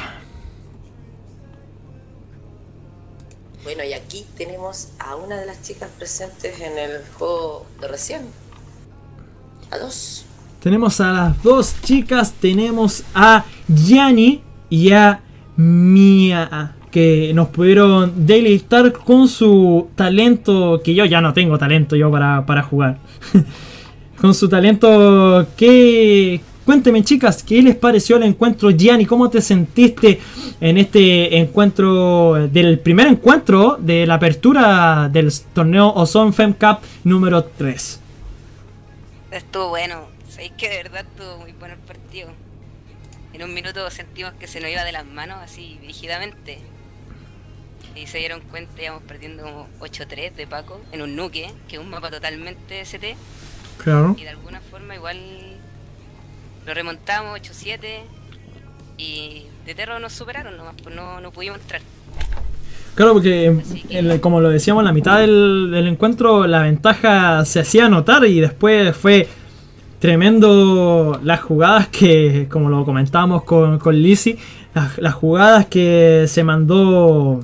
Bueno, y aquí tenemos a una de las chicas presentes en el juego de recién. A 2. Tenemos a las 2 chicas. Tenemos a Gianni y a Mia, que nos pudieron deleitar con su talento, que yo ya no tengo talento yo para jugar. Con su talento. Cuéntenme, chicas, ¿qué les pareció el encuentro? Gianni, ¿cómo te sentiste en este encuentro, del primer encuentro de la apertura del torneo Ozone Fem Cup número 3? Estuvo bueno, sabéis que de verdad estuvo muy bueno el partido. En un minuto sentimos que se nos iba de las manos así rígidamente. Y se dieron cuenta, íbamos perdiendo como 8-3 de Paco en un nuque, que es un mapa totalmente ST. Claro. Y de alguna forma igual lo remontamos 8-7 Y de Terro nos superaron nomás, pues no pudimos entrar. Claro, porque como lo decíamos, en la mitad del encuentro la ventaja se hacía notar y después fue tremendo las jugadas que, como lo comentábamos con Lizzie, las jugadas que se mandó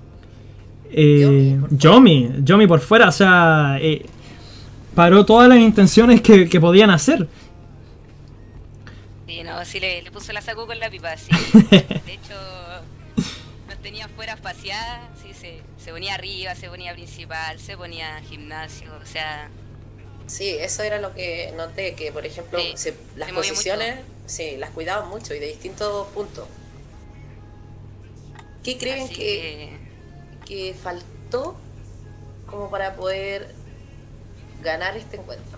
Yomi por fuera, o sea, paró todas las intenciones que podían hacer. Sí, no, sí le puso la sacó con la pipa, sí. De hecho, nos tenía fuera espaciadas, sí, se ponía arriba, se ponía principal, se ponía gimnasio, o sea... Sí, eso era lo que noté, que por ejemplo las posiciones, sí, las cuidaban mucho y de distintos puntos. ¿Qué creen que faltó como para poder ganar este encuentro?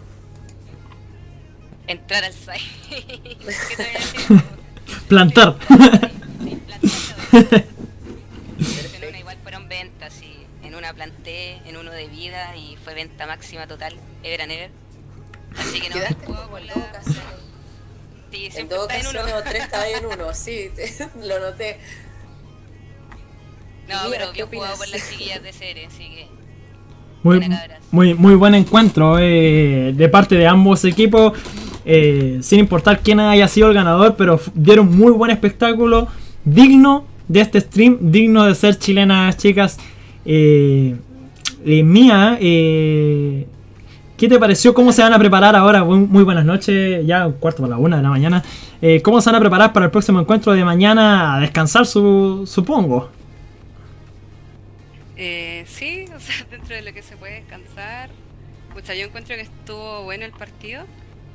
Entrar al site. Plantar. Sí, plantar. En una igual fueron ventas, sí. En una planté, en uno de vida y fue venta máxima total, ever and ever. Así que no me puedo por la... Sí, en todo caso, no, 3 estaba en uno, sí, lo noté. No, pero bien jugado por las chiquillas de Cere, así que... Muy buen encuentro de parte de ambos equipos, sin importar quién haya sido el ganador, pero dieron muy buen espectáculo, digno de este stream, digno de ser chilenas, chicas. Mía, ¿qué te pareció? ¿Cómo se van a preparar ahora? Muy buenas noches, ya 1:45 de la mañana. ¿Cómo se van a preparar para el próximo encuentro de mañana? A descansar, supongo. Sí, o sea, dentro de lo que se puede descansar. Pucha, yo encuentro que estuvo bueno el partido.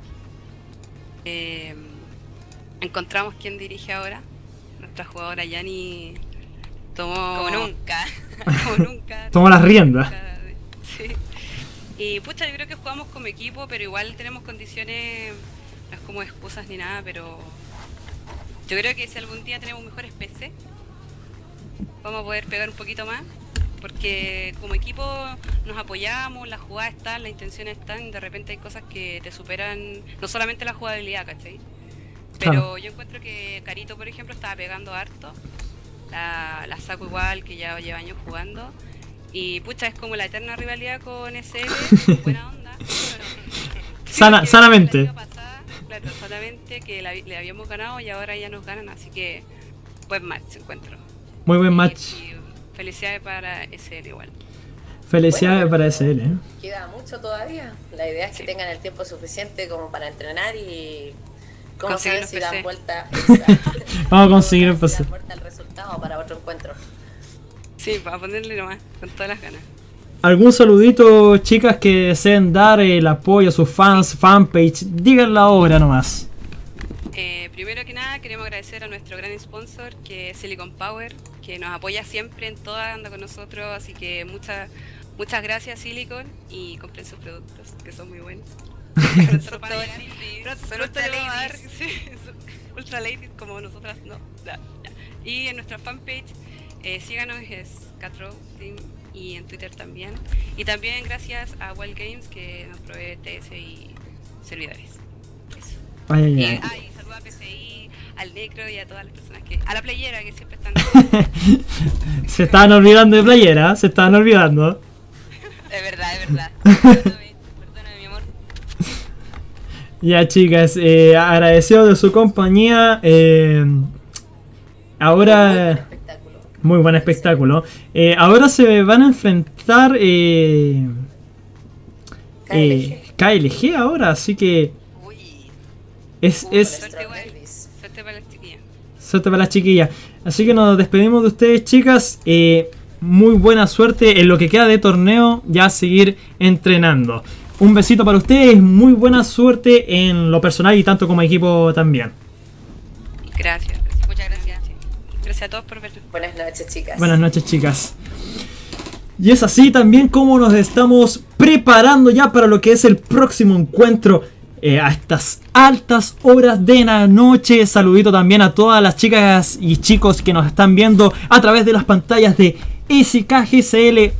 Encontramos quién dirige ahora. Nuestra jugadora Yani tomó... Como nunca. Tomó las riendas. Sí. Y pucha, yo creo que jugamos como equipo, pero igual tenemos condiciones, no es como excusas ni nada, pero yo creo que si algún día tenemos mejores PC, vamos a poder pegar un poquito más. Porque como equipo nos apoyamos, las jugadas están, las intenciones están, de repente hay cosas que te superan, no solamente la jugabilidad, ¿cachai? Pero claro, yo encuentro que Carito, por ejemplo, estaba pegando harto, la saco igual, que ya lleva años jugando, y pucha, es como la eterna rivalidad con SL, buena onda. Sanamente. Claro, solamente que le habíamos ganado y ahora ya nos ganan, así que buen match encuentro. Muy buen match. Felicidades para SL igual. Felicidades para SL. Queda mucho todavía. La idea es que tengan el tiempo suficiente como para entrenar y cómo saber si dan vuelta. Vamos a conseguir el si dan vuelta el resultado para otro encuentro. Sí, para ponerle nomás, con todas las ganas. ¿Algún saludito, chicas, que deseen dar el apoyo a sus fans, fanpage? Díganlo ahora nomás. Primero que nada queremos agradecer a nuestro gran sponsor, que es Silicon Power, que nos apoya siempre en toda, anda con nosotros, así que muchas gracias Silicon, y compren sus productos que son muy buenos. Ultra ladies como nosotras no. Y en nuestra fanpage síganos, es Catro Team, y en Twitter también, y también gracias a Wild Games que nos provee TS y servidores. Eso. Y saluda a PCI, al Necro y a todas las personas a la playera que siempre están. Se estaban olvidando de playera, se estaban olvidando. Es verdad. Perdóname, mi amor. Ya, chicas, agradecido de su compañía. Ahora... Muy buen espectáculo. Ahora se van a enfrentar KLG ahora, así que suerte para las chiquillas. Así que nos despedimos de ustedes, chicas. Muy buena suerte en lo que queda de torneo, ya a seguir entrenando. Un besito para ustedes, muy buena suerte en lo personal y tanto como equipo también. Gracias. Muchas gracias. Gracias a todos por vernos. Buenas noches, chicas. Buenas noches, chicas. Y es así también como nos estamos preparando ya para lo que es el próximo encuentro a estas altas horas de la noche. Saludito también a todas las chicas y chicos que nos están viendo a través de las pantallas de SKGCL,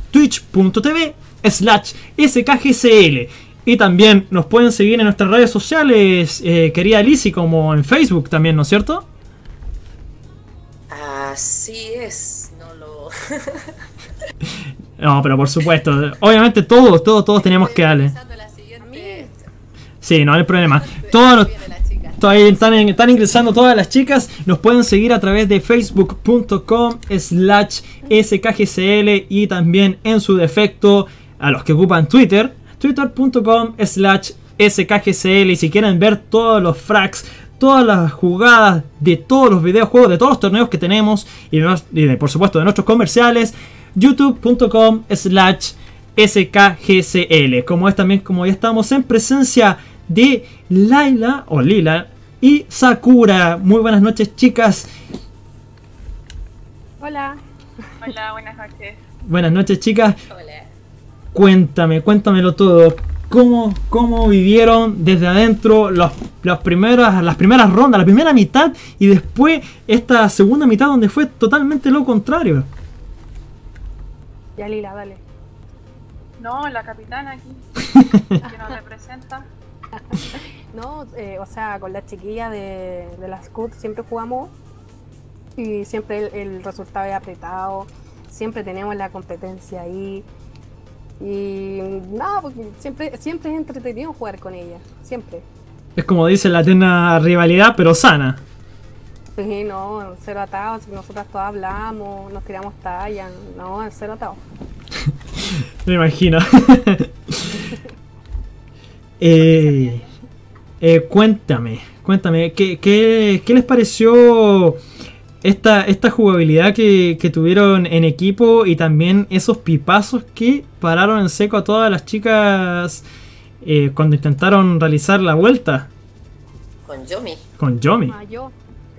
twitch.tv/SKGCL. Y también nos pueden seguir en nuestras redes sociales, querida Lizzie, como en Facebook también, ¿no es cierto? Así es, no lo... No, pero por supuesto, obviamente todos tenemos que darle. Empezando la siguiente... Sí, no hay problema. Todos los... Viene la chica. Todavía están ingresando todas las chicas. Nos pueden seguir a través de facebook.com/skgcl y también en su defecto a los que ocupan Twitter, twitter.com/skgcl. Y si quieren ver todos los frags, todas las jugadas de todos los videojuegos, de todos los torneos que tenemos y por supuesto de nuestros comerciales, youtube.com/skgcl. Como ya estamos en presencia de Laila o Lila y Sakura. Muy buenas noches, chicas. Hola. Hola, buenas noches. Buenas noches, chicas. Hola. Cuéntamelo todo. ¿Cómo vivieron desde adentro las primeras rondas, la primera mitad y después esta segunda mitad donde fue totalmente lo contrario? Ya, Lila, dale. No, la capitana aquí, que nos representa. No, o sea, con las chiquillas de las CUT siempre jugamos y siempre el resultado es apretado, siempre tenemos la competencia ahí y nada, porque siempre es entretenido jugar con ellas, siempre. Es como dice la eterna rivalidad, pero sana. Sí, no, cero atados, nosotras todas hablamos, nos tiramos talla, no, cero atados. Me imagino. Cuéntame, ¿qué les pareció esta jugabilidad que tuvieron en equipo y también esos pipazos que pararon en seco a todas las chicas cuando intentaron realizar la vuelta? Con Yomi. Con Yomi. Ah, yo.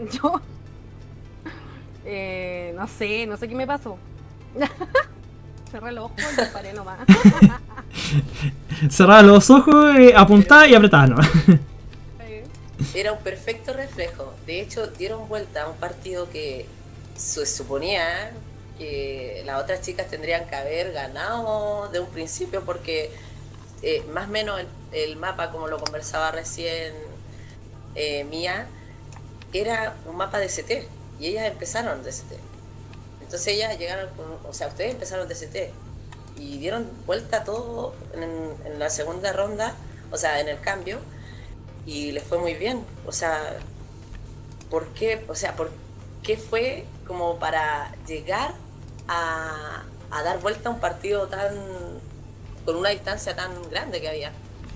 No sé qué me pasó. Cerré los ojos y disparé nomás. Cerraba los ojos, apuntaba y apretaba, ¿no? Era un perfecto reflejo. De hecho, dieron vuelta a un partido que se suponía que las otras chicas tendrían que haber ganado de un principio porque más o menos el mapa, como lo conversaba recién Mía, era un mapa de CT y ellas empezaron de CT. Entonces ellas llegaron ustedes empezaron de CT y dieron vuelta todo en la segunda ronda, o sea, en el cambio, y les fue muy bien. O sea, ¿por qué fue como para llegar a dar vuelta a un partido con una distancia tan grande que había?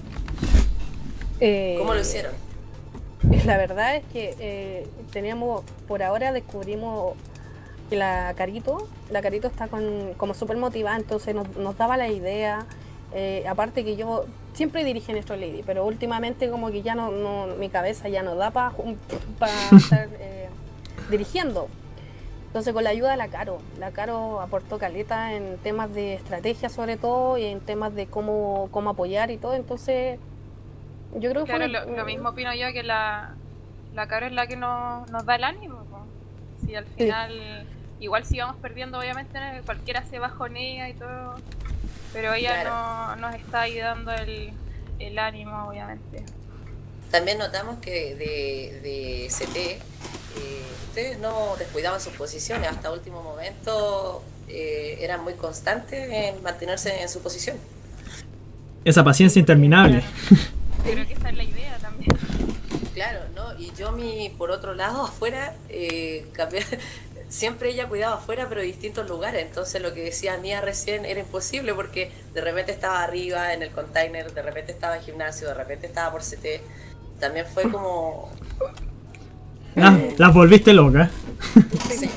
¿Cómo lo hicieron? La verdad es que por ahora descubrimos que la Carito está como súper motivada, entonces nos daba la idea. Aparte que yo siempre dirigí en Astro Lady, pero últimamente como que ya mi cabeza ya no da para estar dirigiendo. Entonces con la ayuda de la Caro aportó caleta en temas de estrategia sobre todo y en temas de cómo apoyar y todo, entonces yo creo que claro, lo mismo opino yo, que la Caro es la que nos da el ánimo, po. Si al final, igual si vamos perdiendo, obviamente cualquiera se bajonea y todo, pero ella claro, nos está ahí dando el ánimo, obviamente. También notamos que de CT ustedes no descuidaban sus posiciones, hasta último momento eran muy constantes en mantenerse en su posición. Esa paciencia interminable. Creo que esa es la idea también. Claro, ¿no? Y Yomi, por otro lado, afuera, siempre ella cuidaba afuera, pero en distintos lugares. Entonces lo que decía Mía recién era imposible porque de repente estaba arriba en el container, de repente estaba en gimnasio, de repente estaba por CT. También fue como... Las volviste locas. Sí.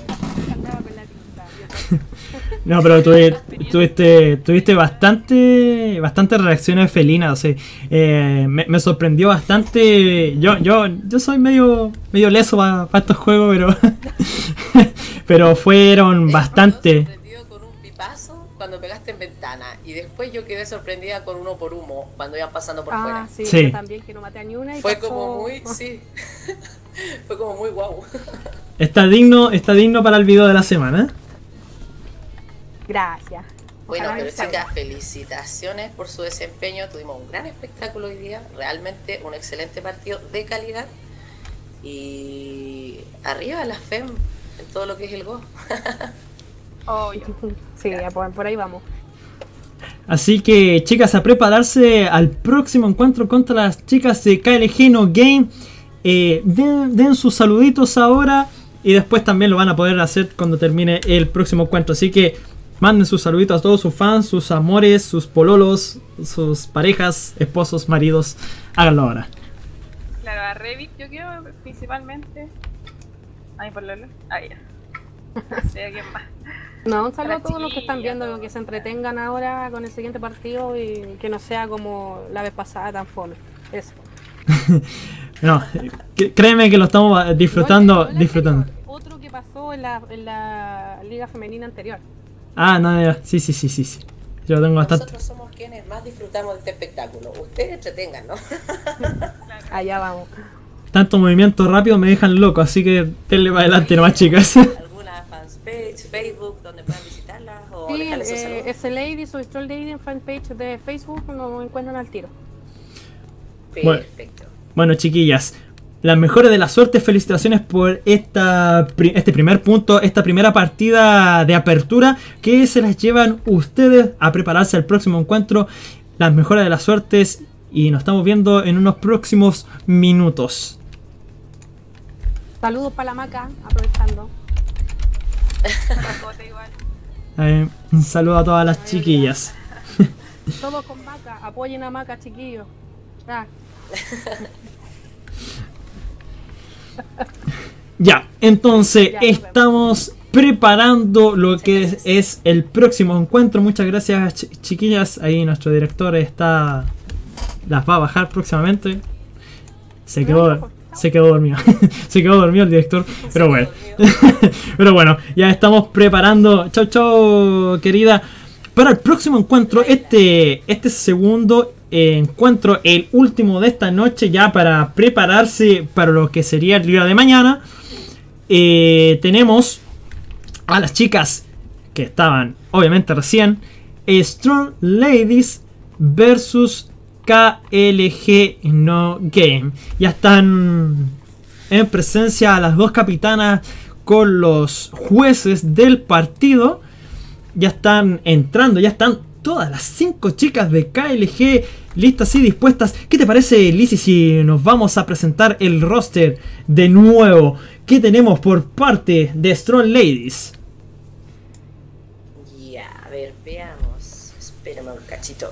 No, pero tuviste bastante reacciones felinas. Me sorprendió bastante. Yo soy medio leso para estos juegos, pero fueron bastante. Me sorprendido con un pipazo cuando pegaste en ventana y después yo quedé sorprendida con uno por humo cuando iban pasando por fuera. Sí, sí. Yo también, que no maté a ni una y fue pasó... como muy, sí. Fue como muy guau. Está digno para el video de la semana. Gracias. Bueno, Ojalá pero que salga. chicas, felicitaciones por su desempeño. Tuvimos un gran espectáculo hoy día, realmente un excelente partido de calidad. Y arriba la FEM, en todo lo que es el Go. Obvio. Sí, ya por ahí vamos. Así que, chicas, a prepararse al próximo encuentro contra las chicas de KLG No Game. Den sus saluditos ahora y después también lo van a poder hacer cuando termine el próximo encuentro. Así que manden sus saluditos a todos sus fans, sus amores, sus pololos, sus parejas, esposos, maridos. Háganlo ahora. Claro, a Revit yo quiero principalmente. Ay, por Lolo. Ahí ya. No sé a quién más. No, un saludo a todos los que chiquillas, están viendo, todos. que se entretengan ahora con el siguiente partido y que no sea como la vez pasada tan fome. Eso. No, créeme que lo estamos disfrutando. No, el disfrutando. anterior, otro que pasó en la liga femenina anterior. Ah, no, ya. Sí. Yo lo tengo bastante. Nosotros somos quienes más disfrutamos de este espectáculo. Ustedes entretengan, ¿no? Allá vamos. Tanto movimiento rápido me dejan loco, así que denle para adelante nomás, chicas. ¿Alguna fanpage, Facebook, donde puedan visitarlas o Sí, dejarles sus saludos? ese Ladies o Stroll Lady en fanpage de Facebook nos encuentran al tiro. Perfecto. Bueno, chiquillas, las mejores de la suerte, felicitaciones por este primer punto, esta primera partida de apertura que se las llevan ustedes a prepararse al próximo encuentro. Las mejores de las suertes y nos estamos viendo en unos próximos minutos. Saludos para la Maca, aprovechando. Pacote igual. Un saludo a todas las chiquillas. Todos con Maca, apoyen a Maca, chiquillos. Ah, Ya, entonces Ya, nos vemos. estamos preparando lo que es el próximo encuentro. Muchas gracias, chiquillas. Ahí nuestro director las va a bajar próximamente. Se quedó dormido. Se quedó dormido el director. Pero bueno. Pero bueno, ya estamos preparando. Chau, querida. Para el próximo encuentro, este segundo encuentro, el último de esta noche, ya para prepararse para lo que sería el día de mañana. Tenemos a las chicas que estaban obviamente recién, Strong Ladies versus KLG No Game. Ya están en presencia las dos capitanas con los jueces del partido. Ya están entrando, ya están todas las 5 chicas de KLG listas y dispuestas. ¿Qué te parece, Lizzy, si nos vamos a presentar el roster de nuevo? ¿Qué tenemos por parte de Strong Ladies? Ya, a ver, veamos. Espérame un cachito.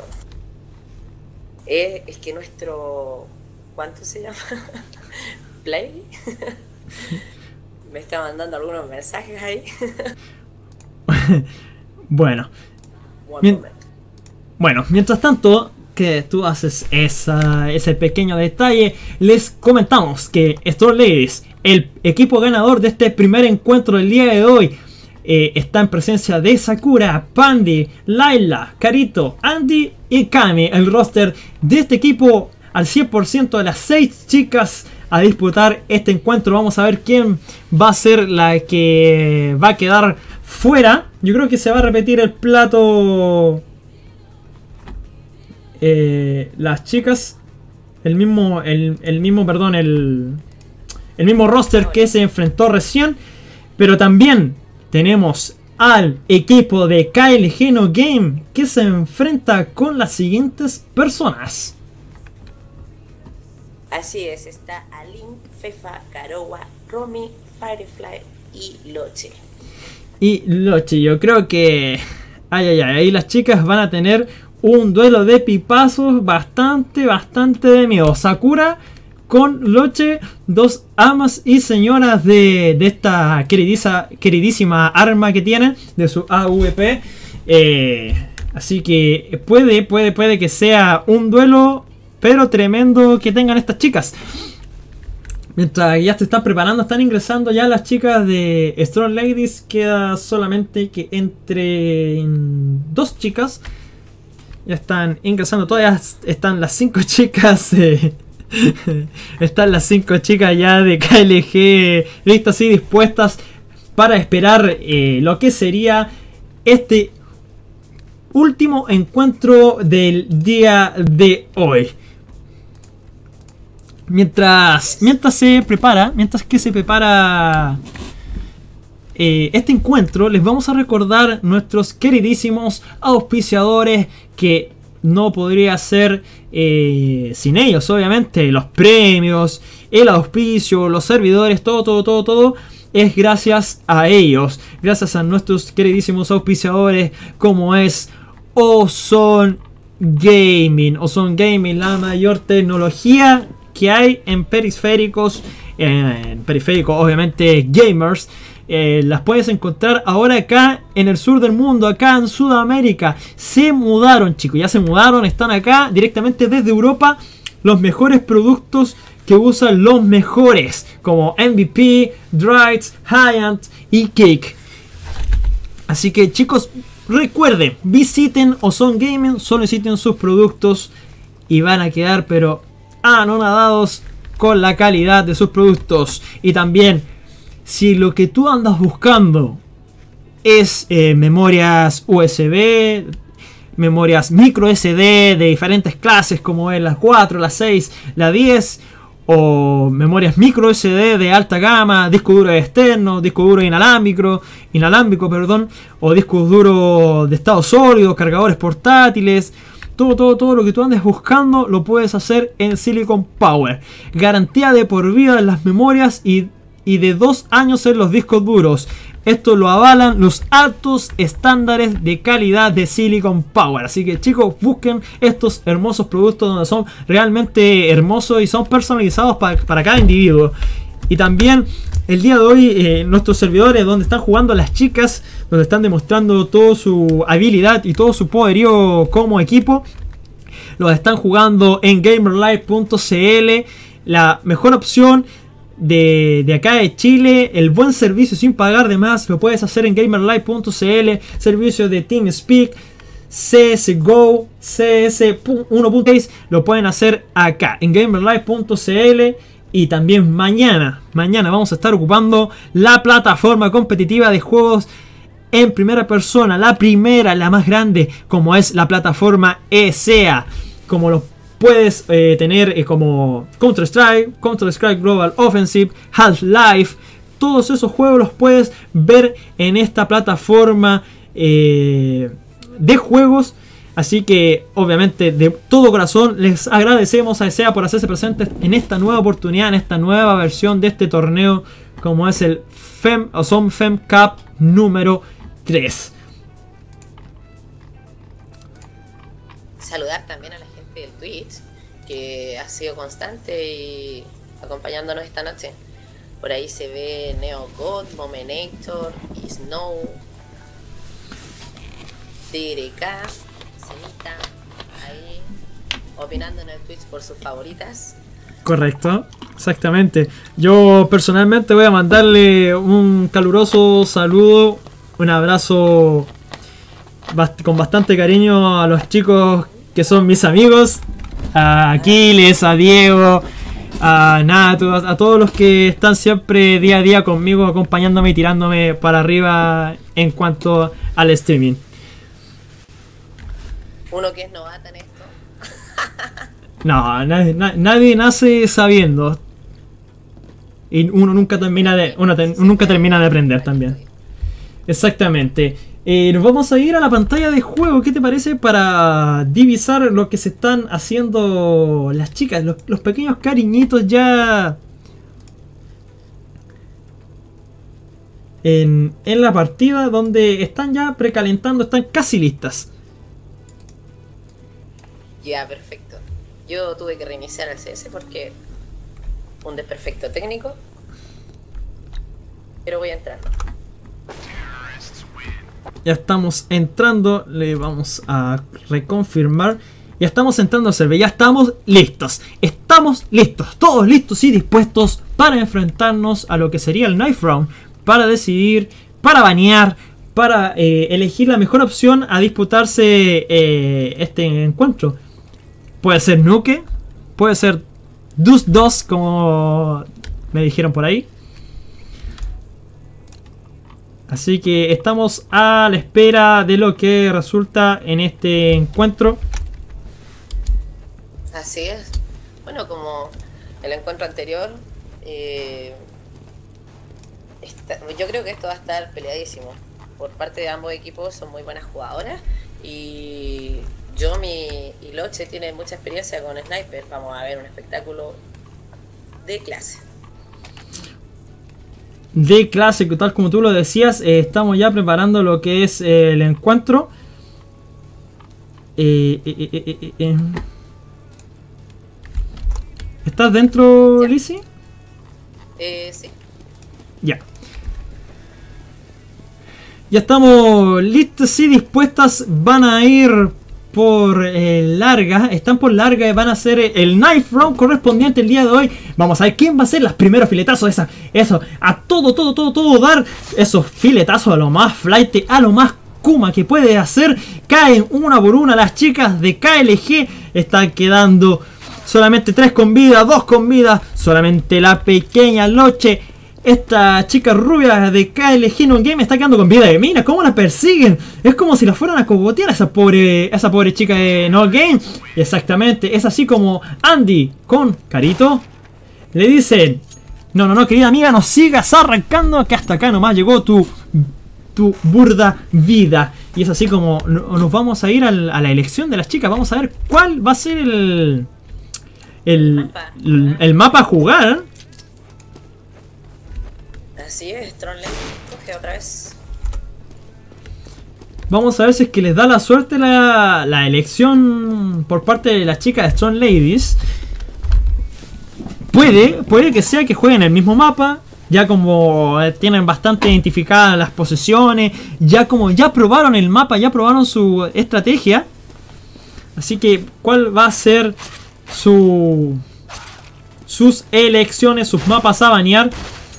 Es que nuestro... ¿Cuánto se llama? ¿Play? Me está mandando algunos mensajes ahí. Bueno, mientras tanto que tú haces ese pequeño detalle, les comentamos que Strong Ladies, el equipo ganador de este primer encuentro del día de hoy, está en presencia de Sakura, Pandy, Layla, Carito, Andy y Kami. El roster de este equipo al 100% de las 6 chicas a disputar este encuentro. Vamos a ver quién va a ser la que va a quedar fuera. Yo creo que se va a repetir el plato. Las chicas, el mismo roster que se enfrentó recién, pero también tenemos al equipo de KLG No Game que se enfrenta con las siguientes personas. Así es, está Alin, Fefa, Karowa, Romy, Firefly y Loche. Yo creo que ahí las chicas van a tener un duelo de pipazos bastante de miedo. Sakura con Loche, dos amas y señoras de esta queridísima arma que tienen, de su AVP. Así que puede que sea un duelo, pero tremendo que tengan estas chicas. Mientras ya se están preparando, están ingresando ya las chicas de Strong Ladies. Queda solamente que entren 2 chicas. Ya están ingresando, todas están las 5 chicas. Están las 5 chicas ya de KLG listas y dispuestas para esperar lo que sería este último encuentro del día de hoy. Mientras que se prepara este encuentro les vamos a recordar nuestros queridísimos auspiciadores, que no podría ser sin ellos, obviamente. Los premios, el auspicio, los servidores, todo es gracias a ellos, gracias a nuestros queridísimos auspiciadores, como es Ozone Gaming. Ozone Gaming, la mayor tecnología que hay en periféricos, obviamente gamers. Las puedes encontrar ahora acá en el sur del mundo, acá en Sudamérica. Se mudaron, chicos, ya se mudaron, están acá directamente desde Europa. Los mejores productos que usan los mejores, como MVP, Drives, Hyant y Cake. Así que, chicos, recuerden, visiten Ozone Gaming, soliciten sus productos y van a quedar pero anonadados con la calidad de sus productos. Y también, si lo que tú andas buscando es memorias USB, memorias micro SD de diferentes clases, como es la 4, la 6, la 10, o memorias micro SD de alta gama, disco duro externo, disco duro inalámbrico, o discos duros de estado sólido, cargadores portátiles, todo lo que tú andes buscando lo puedes hacer en Silicon Power. Garantía de por vida en las memorias y de 2 años en los discos duros. Esto lo avalan los altos estándares de calidad de Silicon Power. Así que, chicos, busquen estos hermosos productos, donde son realmente hermosos y son personalizados para cada individuo. Y también el día de hoy nuestros servidores, donde están jugando las chicas, donde están demostrando toda su habilidad y todo su poderío como equipo, los están jugando en gamerlife.cl, la mejor opción de acá de Chile. El buen servicio sin pagar de más lo puedes hacer en gamerlife.cl. Servicios de TeamSpeak, CSGO, CS 1.6 lo pueden hacer acá en gamerlife.cl. Y también mañana vamos a estar ocupando la plataforma competitiva de juegos en primera persona, la primera, la más grande, como es la plataforma ESEA, como lo puedes tener como Counter-Strike Global Offensive, Half-Life. Todos esos juegos los puedes ver en esta plataforma de juegos. Así que, obviamente, de todo corazón les agradecemos a ESEA por hacerse presentes en esta nueva oportunidad, en esta nueva versión de este torneo, como es el Ozone Fem Cup número 3. Saludar también a la gente del Twitch, que ha sido constante y acompañándonos esta noche. Por ahí se ve Neo God, Momenator, Snow, DRK, Cenita, ahí opinando en el Twitch por sus favoritas. Correcto, exactamente. Yo personalmente voy a mandarle un caluroso saludo, un abrazo con bastante cariño a los chicos que son mis amigos, a Aquiles, a Diego, a Nato, a todos los que están siempre día a día conmigo, acompañándome y tirándome para arriba en cuanto al streaming. Uno que es novata en esto. No, nadie nace sabiendo. Y uno nunca termina de aprender también. Exactamente. Nos vamos a ir a la pantalla de juego. ¿Qué te parece para divisar lo que se están haciendo las chicas? Los pequeños cariñitos ya en la partida, donde están ya precalentando, están casi listas. Ya, perfecto. Yo tuve que reiniciar el CS porque un desperfecto técnico, pero voy a entrar. Ya estamos entrando, le vamos a reconfirmar. Ya estamos entrando al server, ya estamos listos. Estamos listos, todos listos y dispuestos para enfrentarnos a lo que sería el Knife Round, para decidir, para banear, para elegir la mejor opción a disputarse este encuentro. Puede ser Nuke, puede ser Dus 2, como me dijeron por ahí. Así que estamos a la espera de lo que resulta en este encuentro. Así es. Bueno, como el encuentro anterior, Yo creo que esto va a estar peleadísimo. Por parte de ambos equipos son muy buenas jugadoras. Y Yomi y Loche tienen mucha experiencia con Sniper. Vamos a ver un espectáculo de clase. De clase, tal como tú lo decías, estamos ya preparando lo que es el encuentro. ¿Estás dentro, Ya. Lizzy? Sí. Ya. Ya estamos listos y dispuestas. Van a ir por larga. Están por larga y van a hacer el knife round correspondiente el día de hoy. Vamos a ver quién va a ser los primeros filetazos. Eso. A todo dar esos filetazos a lo más flight, a lo más Kuma que puede hacer. Caen una por una las chicas de KLG. Están quedando solamente 3 con vida, 2 con vida. Solamente la pequeña Loche. Esta chica rubia de KLG No Game está quedando con vida de mina. ¿Cómo la persiguen? Es como si la fueran a cogotear a esa pobre chica de No Game. Exactamente, es así como Andy con Carito le dicen: no, querida amiga, no sigas arrancando, que hasta acá nomás llegó tu burda vida. Y es así como nos vamos a ir a la elección de las chicas. Vamos a ver cuál va a ser el mapa a jugar. Así es, Strong Lady coge otra vez. Vamos a ver si es que les da la suerte la elección por parte de las chicas de Strong Ladies. Puede que sea que jueguen el mismo mapa. Ya como tienen bastante identificadas las posiciones. Ya probaron el mapa, ya probaron su estrategia. Así que, ¿cuál va a ser sus elecciones, sus mapas a banear?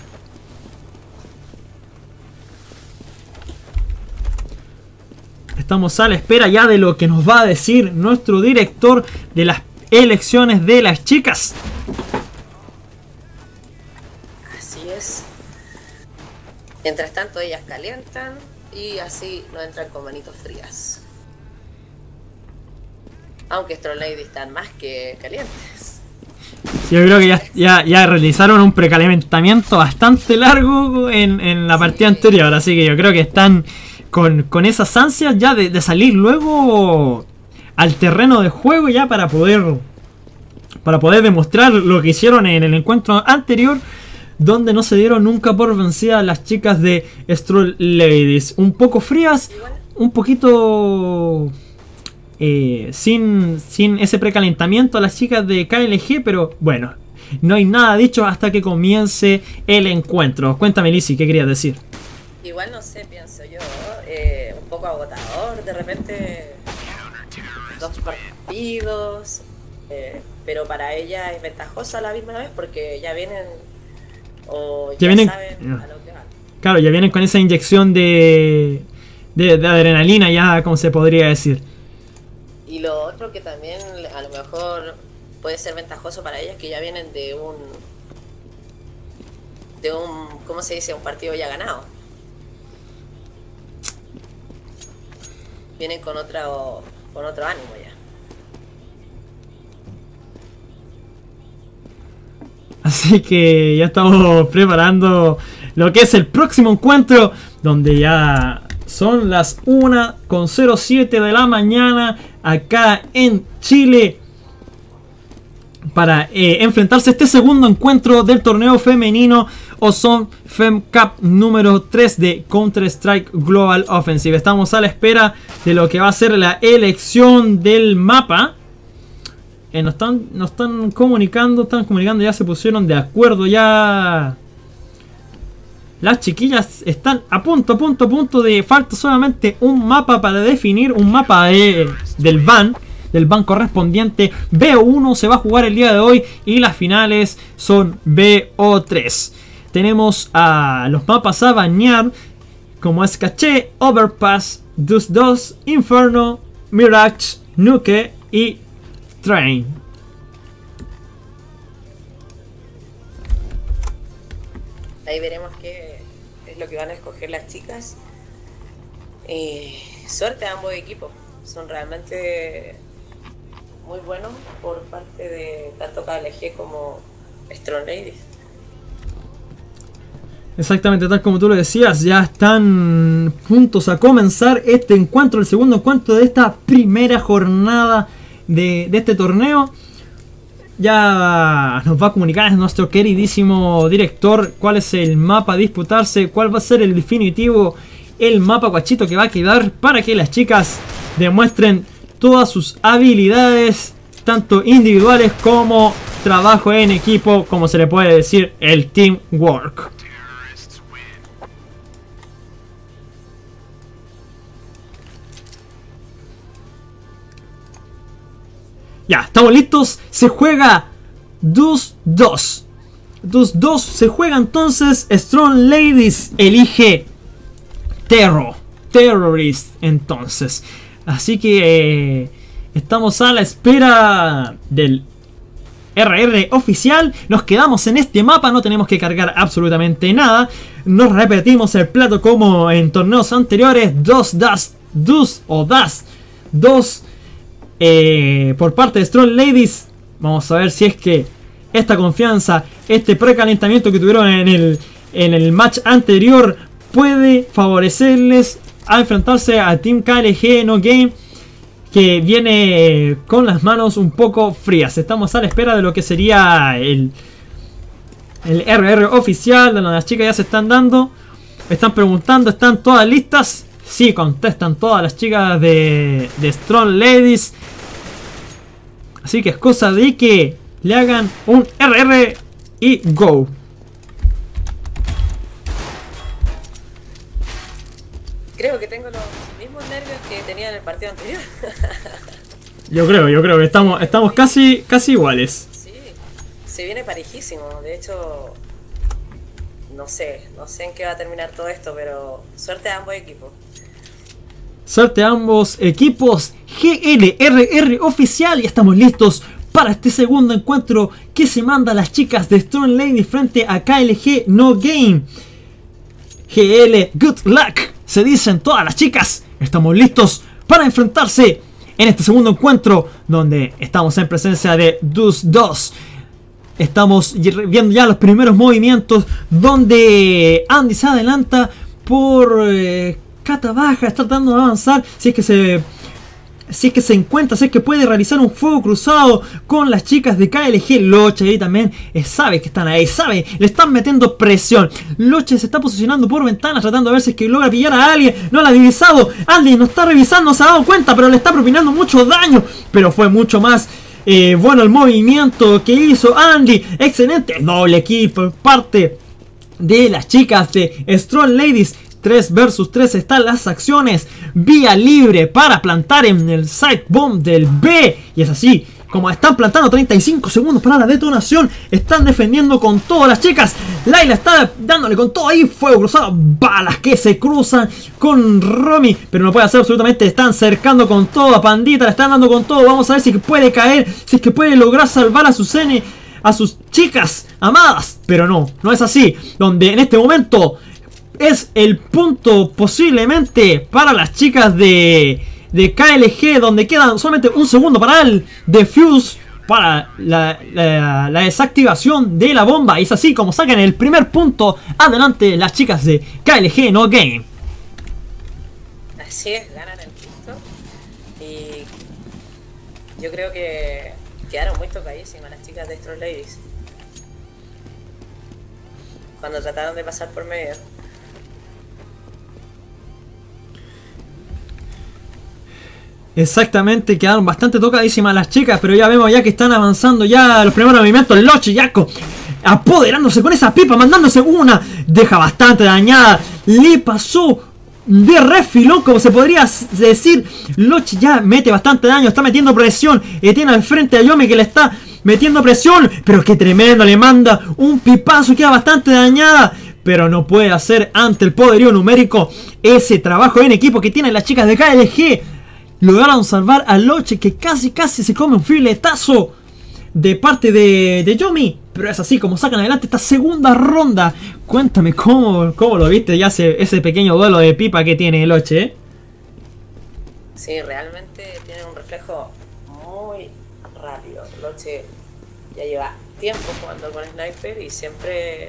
Estamos a la espera ya de lo que nos va a decir nuestro director de las elecciones de las chicas. Así es. Mientras tanto ellas calientan y así no entran con manitos frías. Aunque Strong Lady están más que calientes. Yo creo que ya realizaron un precalentamiento bastante largo en la partida anterior. Así que yo creo que están con esas ansias ya de salir luego al terreno de juego ya para poder demostrar lo que hicieron en el encuentro anterior, donde no se dieron nunca por vencidas las chicas de Strong Ladies. Un poco frías, un poquito sin ese precalentamiento a las chicas de KLG, pero bueno, no hay nada dicho hasta que comience el encuentro. Cuéntame, Lizzy, ¿qué querías decir? Igual no sé, pienso yo, un poco agotador de repente 2 partidos, pero para ella es ventajoso a la misma vez porque ya vienen ya vienen, saben a lo que van. Claro, ya vienen con esa inyección de adrenalina, ya como se podría decir. Y lo otro que también a lo mejor puede ser ventajoso para ellas, que ya vienen de un ¿cómo se dice? Un partido ya ganado. Vienen con otro ánimo ya. Así que ya estamos preparando lo que es el próximo encuentro, donde ya son las 1:07 de la mañana acá en Chile, para enfrentarse a este segundo encuentro del torneo femenino Ozone Fem Cup número 3 de Counter-Strike Global Offensive. Estamos a la espera de lo que va a ser la elección del mapa. Nos están comunicando, ya se pusieron de acuerdo ya. Las chiquillas están a punto de... Falta solamente un mapa para definir, un mapa del ban correspondiente. BO1 se va a jugar el día de hoy y las finales son BO3. Tenemos a los mapas a bañar, como es Caché, Overpass, Dus 2, Inferno, Mirage, Nuke y Train. Ahí veremos qué es lo que van a escoger las chicas. Suerte a ambos equipos. Son realmente muy buenos por parte de tanto KLG como Strong Ladies. Exactamente, tal como tú lo decías, ya están puntos a comenzar este encuentro, el segundo encuentro de esta primera jornada de este torneo. Ya nos va a comunicar nuestro queridísimo director cuál es el mapa a disputarse, cuál va a ser el definitivo, el mapa guachito que va a quedar para que las chicas demuestren todas sus habilidades, tanto individuales como trabajo en equipo, como se le puede decir, el teamwork. Ya, estamos listos. Se juega Dus 2. Dus 2 se juega entonces. Strong Ladies elige Terrorist entonces. Así que estamos a la espera del RR oficial. Nos quedamos en este mapa. No tenemos que cargar absolutamente nada. Nos repetimos el plato como en torneos anteriores. Dus por parte de Strong Ladies. Vamos a ver si es que esta confianza, este precalentamiento que tuvieron en el match anterior puede favorecerles a enfrentarse a Team KLG No Game, que viene con las manos un poco frías. Estamos a la espera de lo que sería el RR oficial, donde las chicas ya se están dando. Están preguntando, ¿están todas listas? Sí, contestan todas las chicas de Strong Ladies. Así que es cosa de que le hagan un RR y go. Creo que tengo los mismos nervios que tenía en el partido anterior. Yo creo que estamos casi iguales. Sí, se viene parejísimo. De hecho, no sé en qué va a terminar todo esto, pero suerte a ambos equipos. Suerte a ambos equipos. GLRR oficial. Y estamos listos para este segundo encuentro que se manda a las chicas de Strong Lady frente a KLG No Game. GL, good luck, se dicen todas las chicas. Estamos listos para enfrentarse en este segundo encuentro, donde estamos en presencia de Dus 2. Estamos viendo ya los primeros movimientos, donde Andy se adelanta por cata baja, está tratando de avanzar. Si es que se encuentra, si es que puede realizar un fuego cruzado con las chicas de KLG. Loche ahí también sabe que están ahí, sabe, le están metiendo presión. Loche se está posicionando por ventanas, tratando de ver si es que logra pillar a alguien. No la ha divisado, Andy no está revisando, no se ha dado cuenta, pero le está propinando mucho daño. Pero fue mucho más bueno el movimiento que hizo Andy. Excelente doble kill por parte de las chicas de Strong Ladies. 3 versus 3 están las acciones. Vía libre para plantar en el side bomb del B. Y es así como están plantando. 35 segundos para la detonación. Están defendiendo con todas las chicas. Layla está dándole con todo ahí. Fuego cruzado. Balas que se cruzan con Romy. Pero no puede hacer absolutamente. Están cercando con todo. A Pandita le están dando con todo. Vamos a ver si puede caer. Si es que puede lograr salvar a sus chicas amadas. Pero no es así. Donde en este momento es el punto posiblemente para las chicas de KLG, donde quedan solamente un segundo para el defuse, para la desactivación de la bomba. Y es así como sacan el primer punto adelante las chicas de KLG No Game. Así es, ganan el quinto. Y yo creo que quedaron muy tocadísimas las chicas de Strong Ladies cuando trataron de pasar por medio. Exactamente, quedaron bastante tocadísimas las chicas, pero ya vemos ya que están avanzando ya los primeros movimientos. Loche Yaco apoderándose con esa pipa, mandándose una, deja bastante dañada, le pasó de refilón, como se podría decir. Loche ya mete bastante daño, está metiendo presión, tiene al frente a Yomi que le está metiendo presión, pero qué tremendo, le manda un pipazo, queda bastante dañada, pero no puede hacer ante el poderío numérico ese trabajo en equipo que tienen las chicas de KLG. Lograron salvar a Loche, que casi se come un filetazo de parte de Yomi. Pero es así como sacan adelante esta segunda ronda. Cuéntame cómo lo viste ya ese pequeño duelo de pipa que tiene Loche. Sí, realmente tiene un reflejo muy rápido. Loche ya lleva tiempo jugando con Sniper y siempre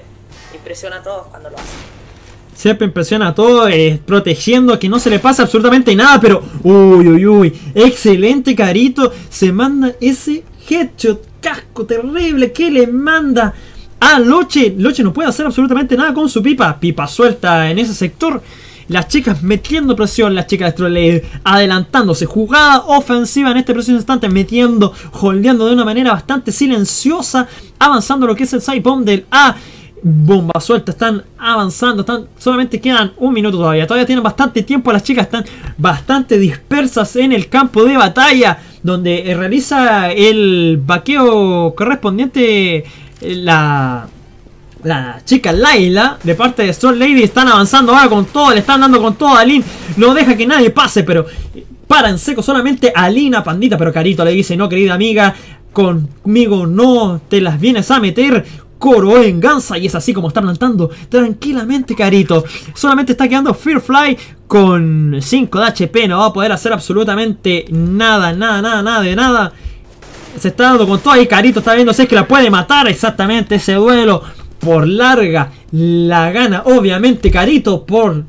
impresiona a todos cuando lo hace. Siempre impresiona a todo, protegiendo que no se le pase absolutamente nada, pero uy, excelente Carito, se manda ese headshot, casco terrible que le manda a Loche. Loche no puede hacer absolutamente nada con su pipa suelta en ese sector. Las chicas metiendo presión, las chicas de Strong Lady adelantándose, jugada ofensiva en este preciso instante, metiendo, holdeando de una manera bastante silenciosa, avanzando lo que es el side bomb del A. Bomba suelta, están avanzando, solamente quedan un minuto todavía tienen bastante tiempo, las chicas están bastante dispersas en el campo de batalla, donde realiza el vaqueo correspondiente la chica Layla de parte de Strong Lady. Están avanzando ahora con todo, le están dando con todo a Lin, no deja que nadie pase, pero para en seco solamente a Lina Pandita, pero Carito le dice: no, querida amiga, conmigo no te las vienes a meter. Coro venganza, y es así como está plantando tranquilamente Carito. Solamente está quedando Firefly con 5 de HP, no va a poder hacer absolutamente nada de nada. Se está dando con todo ahí, Carito está viendo si es que la puede matar. Exactamente, ese duelo por larga la gana obviamente Carito por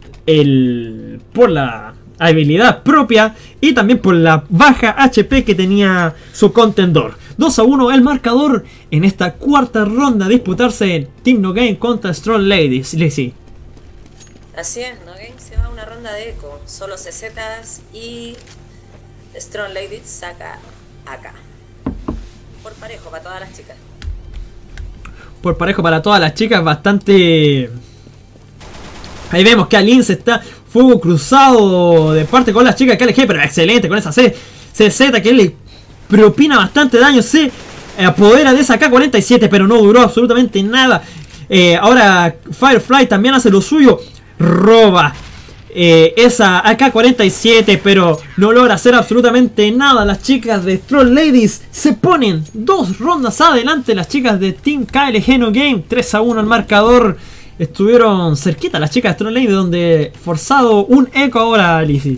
la habilidad propia y también por la baja HP que tenía su contendor. 2-1 el marcador en esta cuarta ronda a disputarse en Team No Game contra Strong Ladies. Lizzy. Así es, No Game se va a una ronda de eco, solo CZs y Strong Ladies saca acá. Por parejo para todas las chicas. Por parejo para todas las chicas, bastante... Ahí vemos que Alin se está fuego cruzado de parte con las chicas que KLG, pero excelente con esa CZ que le propina bastante daño. Se apodera de esa K-47, pero no duró absolutamente nada. Ahora Firefly también hace lo suyo, roba esa AK-47, pero no logra hacer absolutamente nada. Las chicas de Strong Ladies se ponen 2 rondas adelante. Las chicas de Team KLG No Game, 3-1 el marcador. Estuvieron cerquita las chicas de Strong Ladies, donde forzado un eco ahora, Lizzy.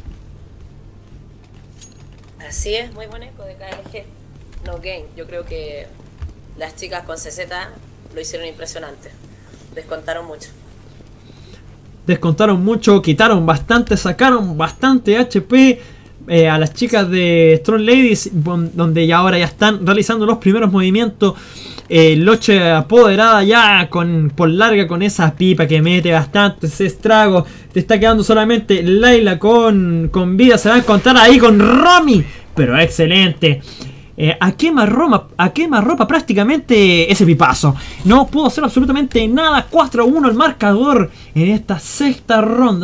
Así es, muy buen eco de KLG No Game. Yo creo que las chicas con CZ lo hicieron impresionante. Descontaron mucho. Descontaron mucho, quitaron bastante, sacaron bastante HP a las chicas de Strong Ladies, donde ya ahora ya están realizando los primeros movimientos. Loche apoderada ya por larga con esa pipa que mete bastante ese estrago. Te está quedando solamente Layla con vida. Se va a encontrar ahí con Romy, pero excelente. A quemarropa prácticamente ese pipazo. No pudo hacer absolutamente nada. 4-1 el marcador en esta sexta ronda.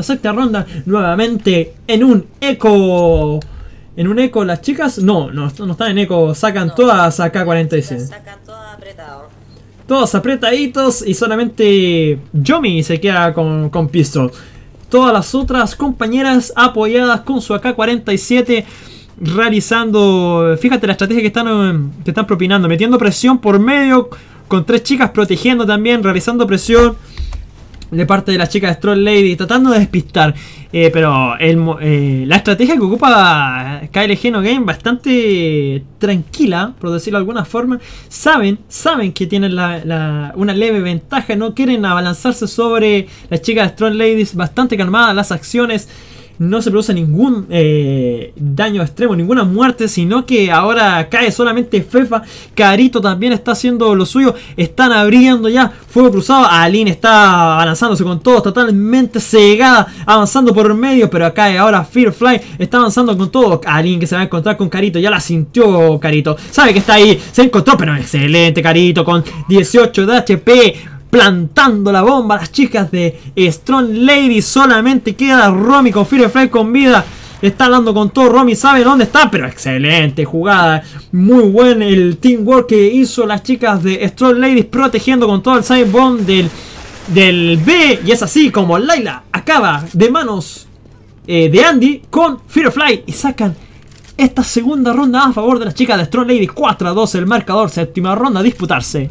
Nuevamente en un eco. En un eco las chicas. No están en eco. Sacan todas a K-47. Sacan todas apretado. Todos apretaditos y solamente Yomi se queda con pistol. Todas las otras compañeras apoyadas con su AK-47. Realizando, fíjate la estrategia que están propinando, metiendo presión por medio, con 3 chicas protegiendo también, realizando presión de parte de las chicas de Strong Lady, tratando de despistar, pero la estrategia que ocupa KLG No Game bastante tranquila, por decirlo de alguna forma. Saben que tienen una leve ventaja, no quieren abalanzarse sobre las chicas de Strong Ladies, bastante calmadas las acciones. No se produce ningún daño extremo, ninguna muerte, sino que ahora cae solamente Fefa. Carito también está haciendo lo suyo. Están abriendo ya fuego cruzado. Alin está avanzándose con todo, totalmente cegada, avanzando por medio, pero acá ahora Firefly está avanzando con todo. Alin que se va a encontrar con Carito, ya la sintió Carito, sabe que está ahí, se encontró, pero excelente Carito con 18 de HP. Plantando la bomba, las chicas de Strong Lady. Solamente queda Romy con Firefly con vida. Está dando con todo. Romy sabe dónde está, pero excelente jugada. Muy buen el teamwork que hizo las chicas de Strong Ladies, protegiendo con todo el side bomb del B. Y es así como Layla acaba de manos de Andy con Firefly. Y sacan esta segunda ronda a favor de las chicas de Strong Ladies. 4-2 el marcador. Séptima ronda a disputarse.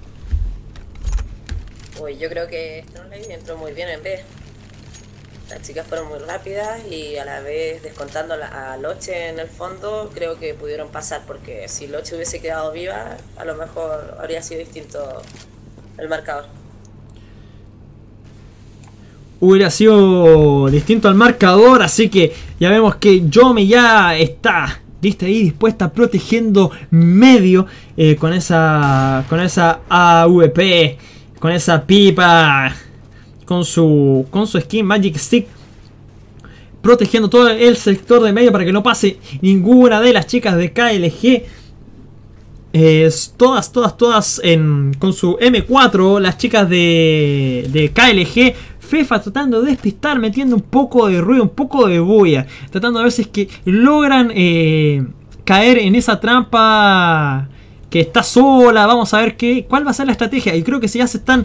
Uy, yo creo que Strong Lady entró muy bien en B. Las chicas fueron muy rápidas y a la vez descontando a Loche en el fondo, creo que pudieron pasar, porque si Loche hubiese quedado viva, a lo mejor habría sido distinto el marcador. hubiera sido distinto al marcador. Así que ya vemos que Yomi ya está lista y dispuesta, protegiendo medio con esa AWP, con esa pipa, con su skin Magic Stick, protegiendo todo el sector de medio para que no pase ninguna de las chicas de KLG. Todas con su M4, las chicas de KLG. Fefa tratando de despistar, metiendo un poco de ruido, un poco de bulla, tratando de ver si es que logran caer en esa trampa que está sola. Vamos a ver cuál va a ser la estrategia. Y creo que si ya se están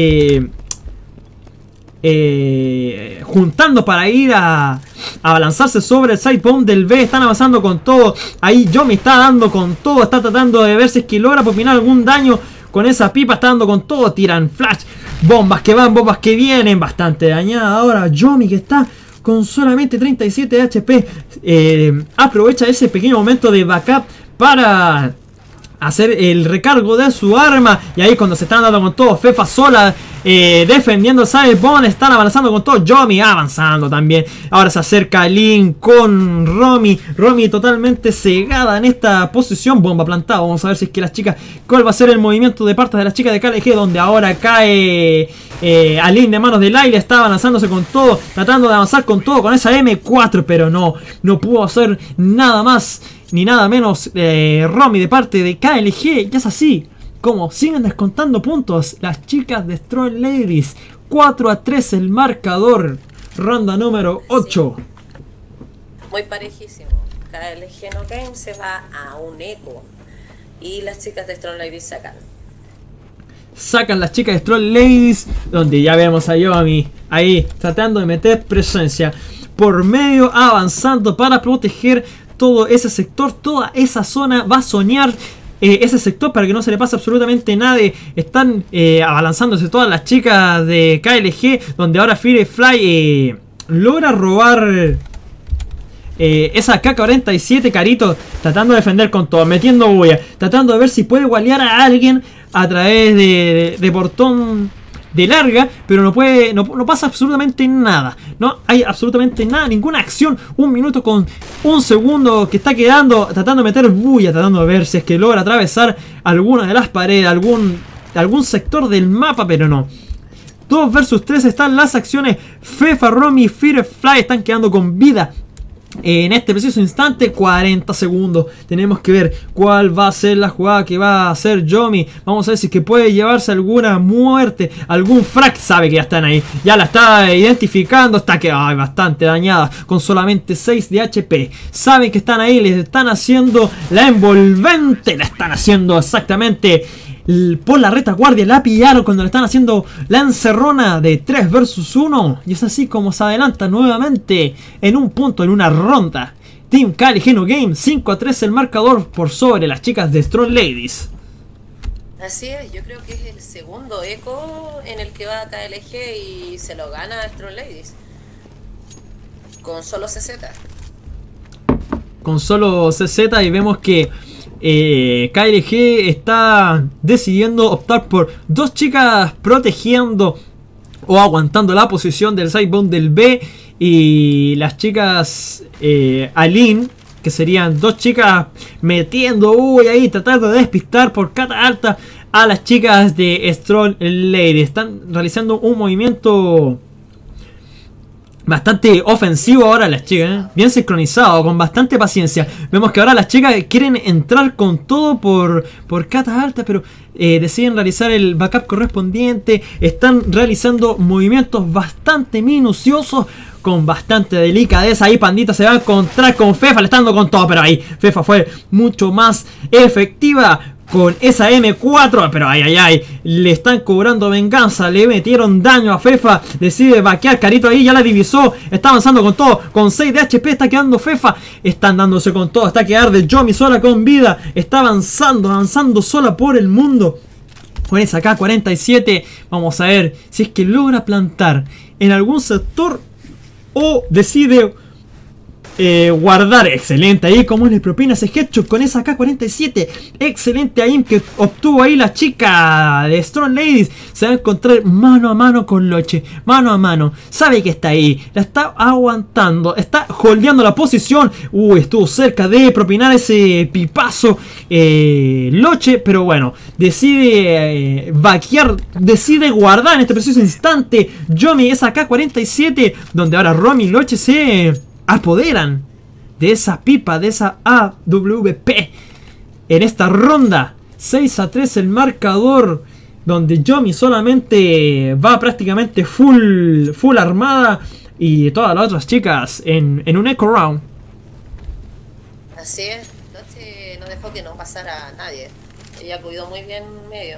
juntando para ir a lanzarse sobre el side bomb del B. Están avanzando con todo. Ahí Yomi está dando con todo. Está tratando de ver si es que logra propinar algún daño con esa pipa. Está dando con todo. Tiran flash. Bombas que van, bombas que vienen. Bastante dañada ahora Yomi, que está con solamente 37 HP. Aprovecha ese pequeño momento de backup para hacer el recargo de su arma. Y ahí cuando se están dando con todo, Fefa sola defendiendo el side bomb. Están avanzando con todo. Yomi avanzando también. Ahora se acerca Lin con Romy. Romy totalmente cegada en esta posición. Bomba plantada. Vamos a ver si es que las chicas, cuál va a ser el movimiento de parte de las chicas de KLG, donde ahora cae Lin de manos de Laila. Está avanzándose con todo, tratando de avanzar con todo con esa M4, pero no pudo hacer nada más ni nada menos Romy de parte de KLG. Y es así como siguen descontando puntos las chicas de Strong Ladies. 4-3 el marcador. Ronda número 8. Muy parejísimo. KLG No Game se va a un eco. Y las chicas de Strong Ladies sacan las chicas de Strong Ladies, donde ya vemos a Yomi ahí tratando de meter presencia por medio, avanzando para proteger todo ese sector, toda esa zona. Va a soñar ese sector para que no se le pase absolutamente nadie. Están abalanzándose todas las chicas de KLG, donde ahora Firefly logra robar esa K-47. Carito tratando de defender con todo, metiendo bulla, tratando de ver si puede gualear a alguien a través de portón de larga, pero no pasa absolutamente nada. No hay absolutamente nada, ninguna acción. 1 minuto con 1 segundo que está quedando, tratando de meter bulla, tratando de ver si es que logra atravesar alguna de las paredes, algún sector del mapa, pero no. 2 versus 3 están las acciones. Fefa, Romy y Firefly están quedando con vida. En este preciso instante, 40 segundos. Tenemos que ver cuál va a ser la jugada que va a hacer Yomi. Vamos a ver si es que puede llevarse alguna muerte, algún frag. Sabe que ya están ahí, ya la está identificando. Está que bastante dañada, con solamente 6 de HP. Saben que están ahí, les están haciendo la envolvente. La están haciendo exactamente por la retaguardia. La pillaron cuando le están haciendo la encerrona de 3 versus 1. Y es así como se adelanta nuevamente en un punto, en una ronda. Team KLG No Game 5-3 el marcador por sobre las chicas de Strong Ladies. Así es, yo creo que es el segundo eco en el que va KLG y se lo gana a Strong Ladies. Con solo CZ. Con solo CZ, y vemos que KLG está decidiendo optar por 2 chicas protegiendo o aguantando la posición del sidebound del B, y las chicas Alin, que serían 2 chicas metiendo ahí, tratando de despistar por cata alta a las chicas de Strong Lady. Están realizando un movimiento bastante ofensivo ahora las chicas, bien sincronizado, con bastante paciencia. Vemos que ahora las chicas quieren entrar con todo por cata alta, pero deciden realizar el backup correspondiente. Están realizando movimientos bastante minuciosos, con bastante delicadeza. Ahí Pandita se va a encontrar con Fefa, le está dando con todo, pero ahí Fefa fue mucho más efectiva con esa M4, pero ay, le están cobrando venganza, le metieron daño a Fefa, decide vaquear. Carito ahí ya la divisó, está avanzando con todo, con 6 de HP está quedando Fefa, están dándose con todo, está quedar de Yomi sola con vida, está avanzando sola por el mundo con esa K-47. Vamos a ver si es que logra plantar en algún sector o decide guardar. Excelente ahí, como le propina ese headshot con esa K-47. Excelente aim que obtuvo ahí la chica de Strong Ladies. Se va a encontrar mano a mano con Loche. Mano a mano. Sabe que está ahí. La está aguantando. Está holdeando la posición. Estuvo cerca de propinar ese pipazo Loche. Pero bueno, decide vaquear. Decide guardar en este preciso instante Yomi esa K-47. Donde ahora Romy y Loche se apoderan de esa pipa, de esa AWP en esta ronda. 6-3 el marcador, donde Yomi solamente va prácticamente full armada y todas las otras chicas en un echo round. Así es, Noche no dejó que no pasara a nadie. Ella cuidó muy bien medio.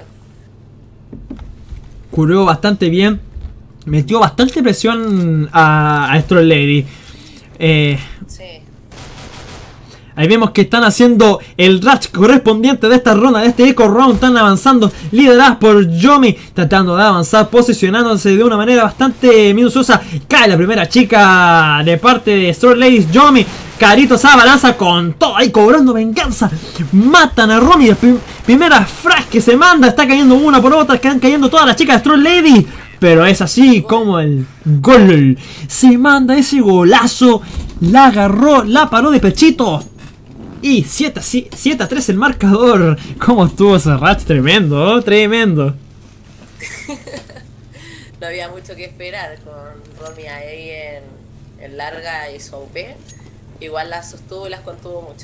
Cubrió bastante bien, metió bastante presión a Strong Lady. Sí. Ahí vemos que están haciendo el rush correspondiente de esta ronda, de este eco round. Están avanzando, lideradas por Yomi, tratando de avanzar, posicionándose de una manera bastante minuciosa. Cae la primera chica de parte de Strong Ladies, Yomi. Carito se abalanza con todo ahí, cobrando venganza. Matan a Romy. Primera frag que se manda. Está cayendo una por otra. Están cayendo todas las chicas de Strong Lady. Pero es así como el gol. Se manda ese golazo. La agarró, la paró de pechito. Y 7-3 el marcador. ¿Cómo estuvo ese rush? Tremendo, tremendo. No había mucho que esperar con Romy ahí en larga y su AWP. Igual las sostuvo y las contuvo mucho.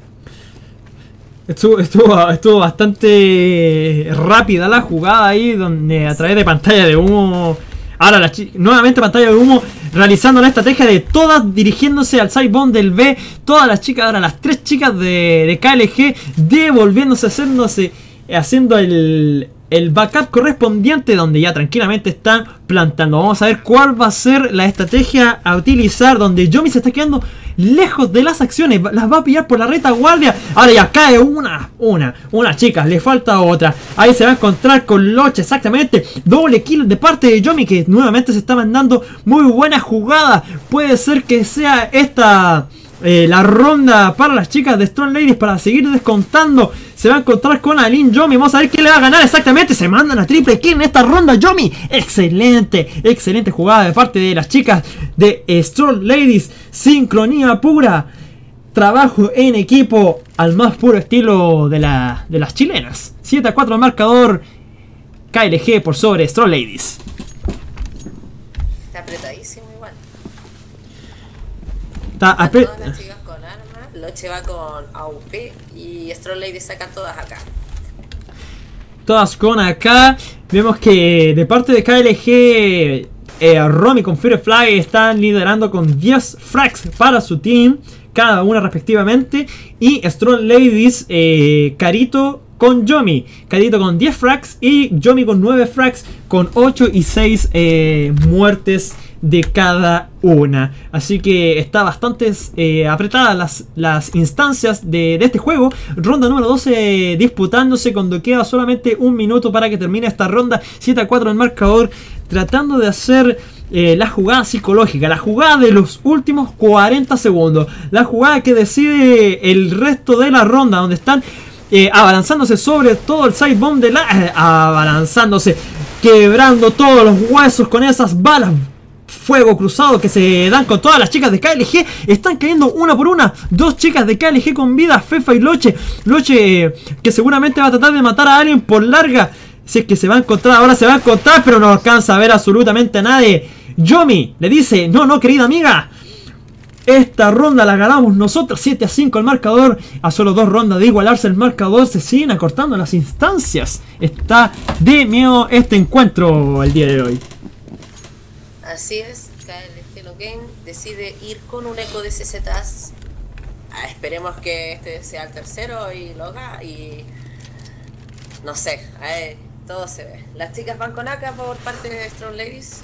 Estuvo bastante rápida la jugada ahí, donde a través de pantalla de humo. Ahora nuevamente pantalla de humo, realizando la estrategia de todas dirigiéndose al side bomb del B. Todas las chicas, ahora las 3 chicas de KLG, devolviéndose, haciendo el backup correspondiente, donde ya tranquilamente están plantando. Vamos a ver cuál va a ser la estrategia a utilizar, donde Yomi se está quedando lejos de las acciones, las va a pillar por la retaguardia. Ahora ya cae una chica, le falta otra. Ahí se va a encontrar con Loche, exactamente. Doble kill de parte de Yomi, que nuevamente se está mandando muy buena jugada. Puede ser que sea esta la ronda para las chicas de Strong Ladies para seguir descontando. Se va a encontrar con Aline Yomi. Vamos a ver quién le va a ganar exactamente. Se mandan a triple kill en esta ronda Yomi. Excelente jugada de parte de las chicas de Strong Ladies. Sincronía pura. Trabajo en equipo al más puro estilo de las chilenas. 7-4 el marcador. KLG por sobre Strong Ladies. Está apretadísimo igual. Todas las chicas con armas, Loche va con AUP y Strong Lady sacan todas acá. Todas con AK. Vemos que de parte de KLG, Romy con Fury Flag están liderando con 10 frags para su team, cada una respectivamente. Y Strong Ladies, Carito con Yomi. Carito con 10 frags y Yomi con 9 frags, con 8 y 6 muertes de cada una. Así que está bastante apretadas las instancias de este juego. Ronda número 12 disputándose cuando queda solamente un minuto para que termine esta ronda. 7-4 el marcador, tratando de hacer la jugada psicológica, la jugada de los últimos 40 segundos, la jugada que decide el resto de la ronda, donde están abalanzándose sobre todo el side bomb de abalanzándose, quebrando todos los huesos con esas balas fuego cruzado que se dan con todas las chicas de KLG. Están cayendo una por una. 2 chicas de KLG con vida, Fefa y Loche. Loche que seguramente va a tratar de matar a alguien por larga. Si es que se va a encontrar, ahora se va a encontrar, pero no alcanza a ver absolutamente a nadie. Yomi le dice: no, querida amiga, esta ronda la ganamos nosotros. 7-5 el marcador. A solo 2 rondas de igualarse el marcador, se siguen acortando las instancias. Está de miedo este encuentro el día de hoy. Así es, KLG Hello Game decide ir con un eco de CZs. Esperemos que este sea el tercero y lo haga. Y no sé, todo se ve. Las chicas van con AK por parte de Strong Ladies.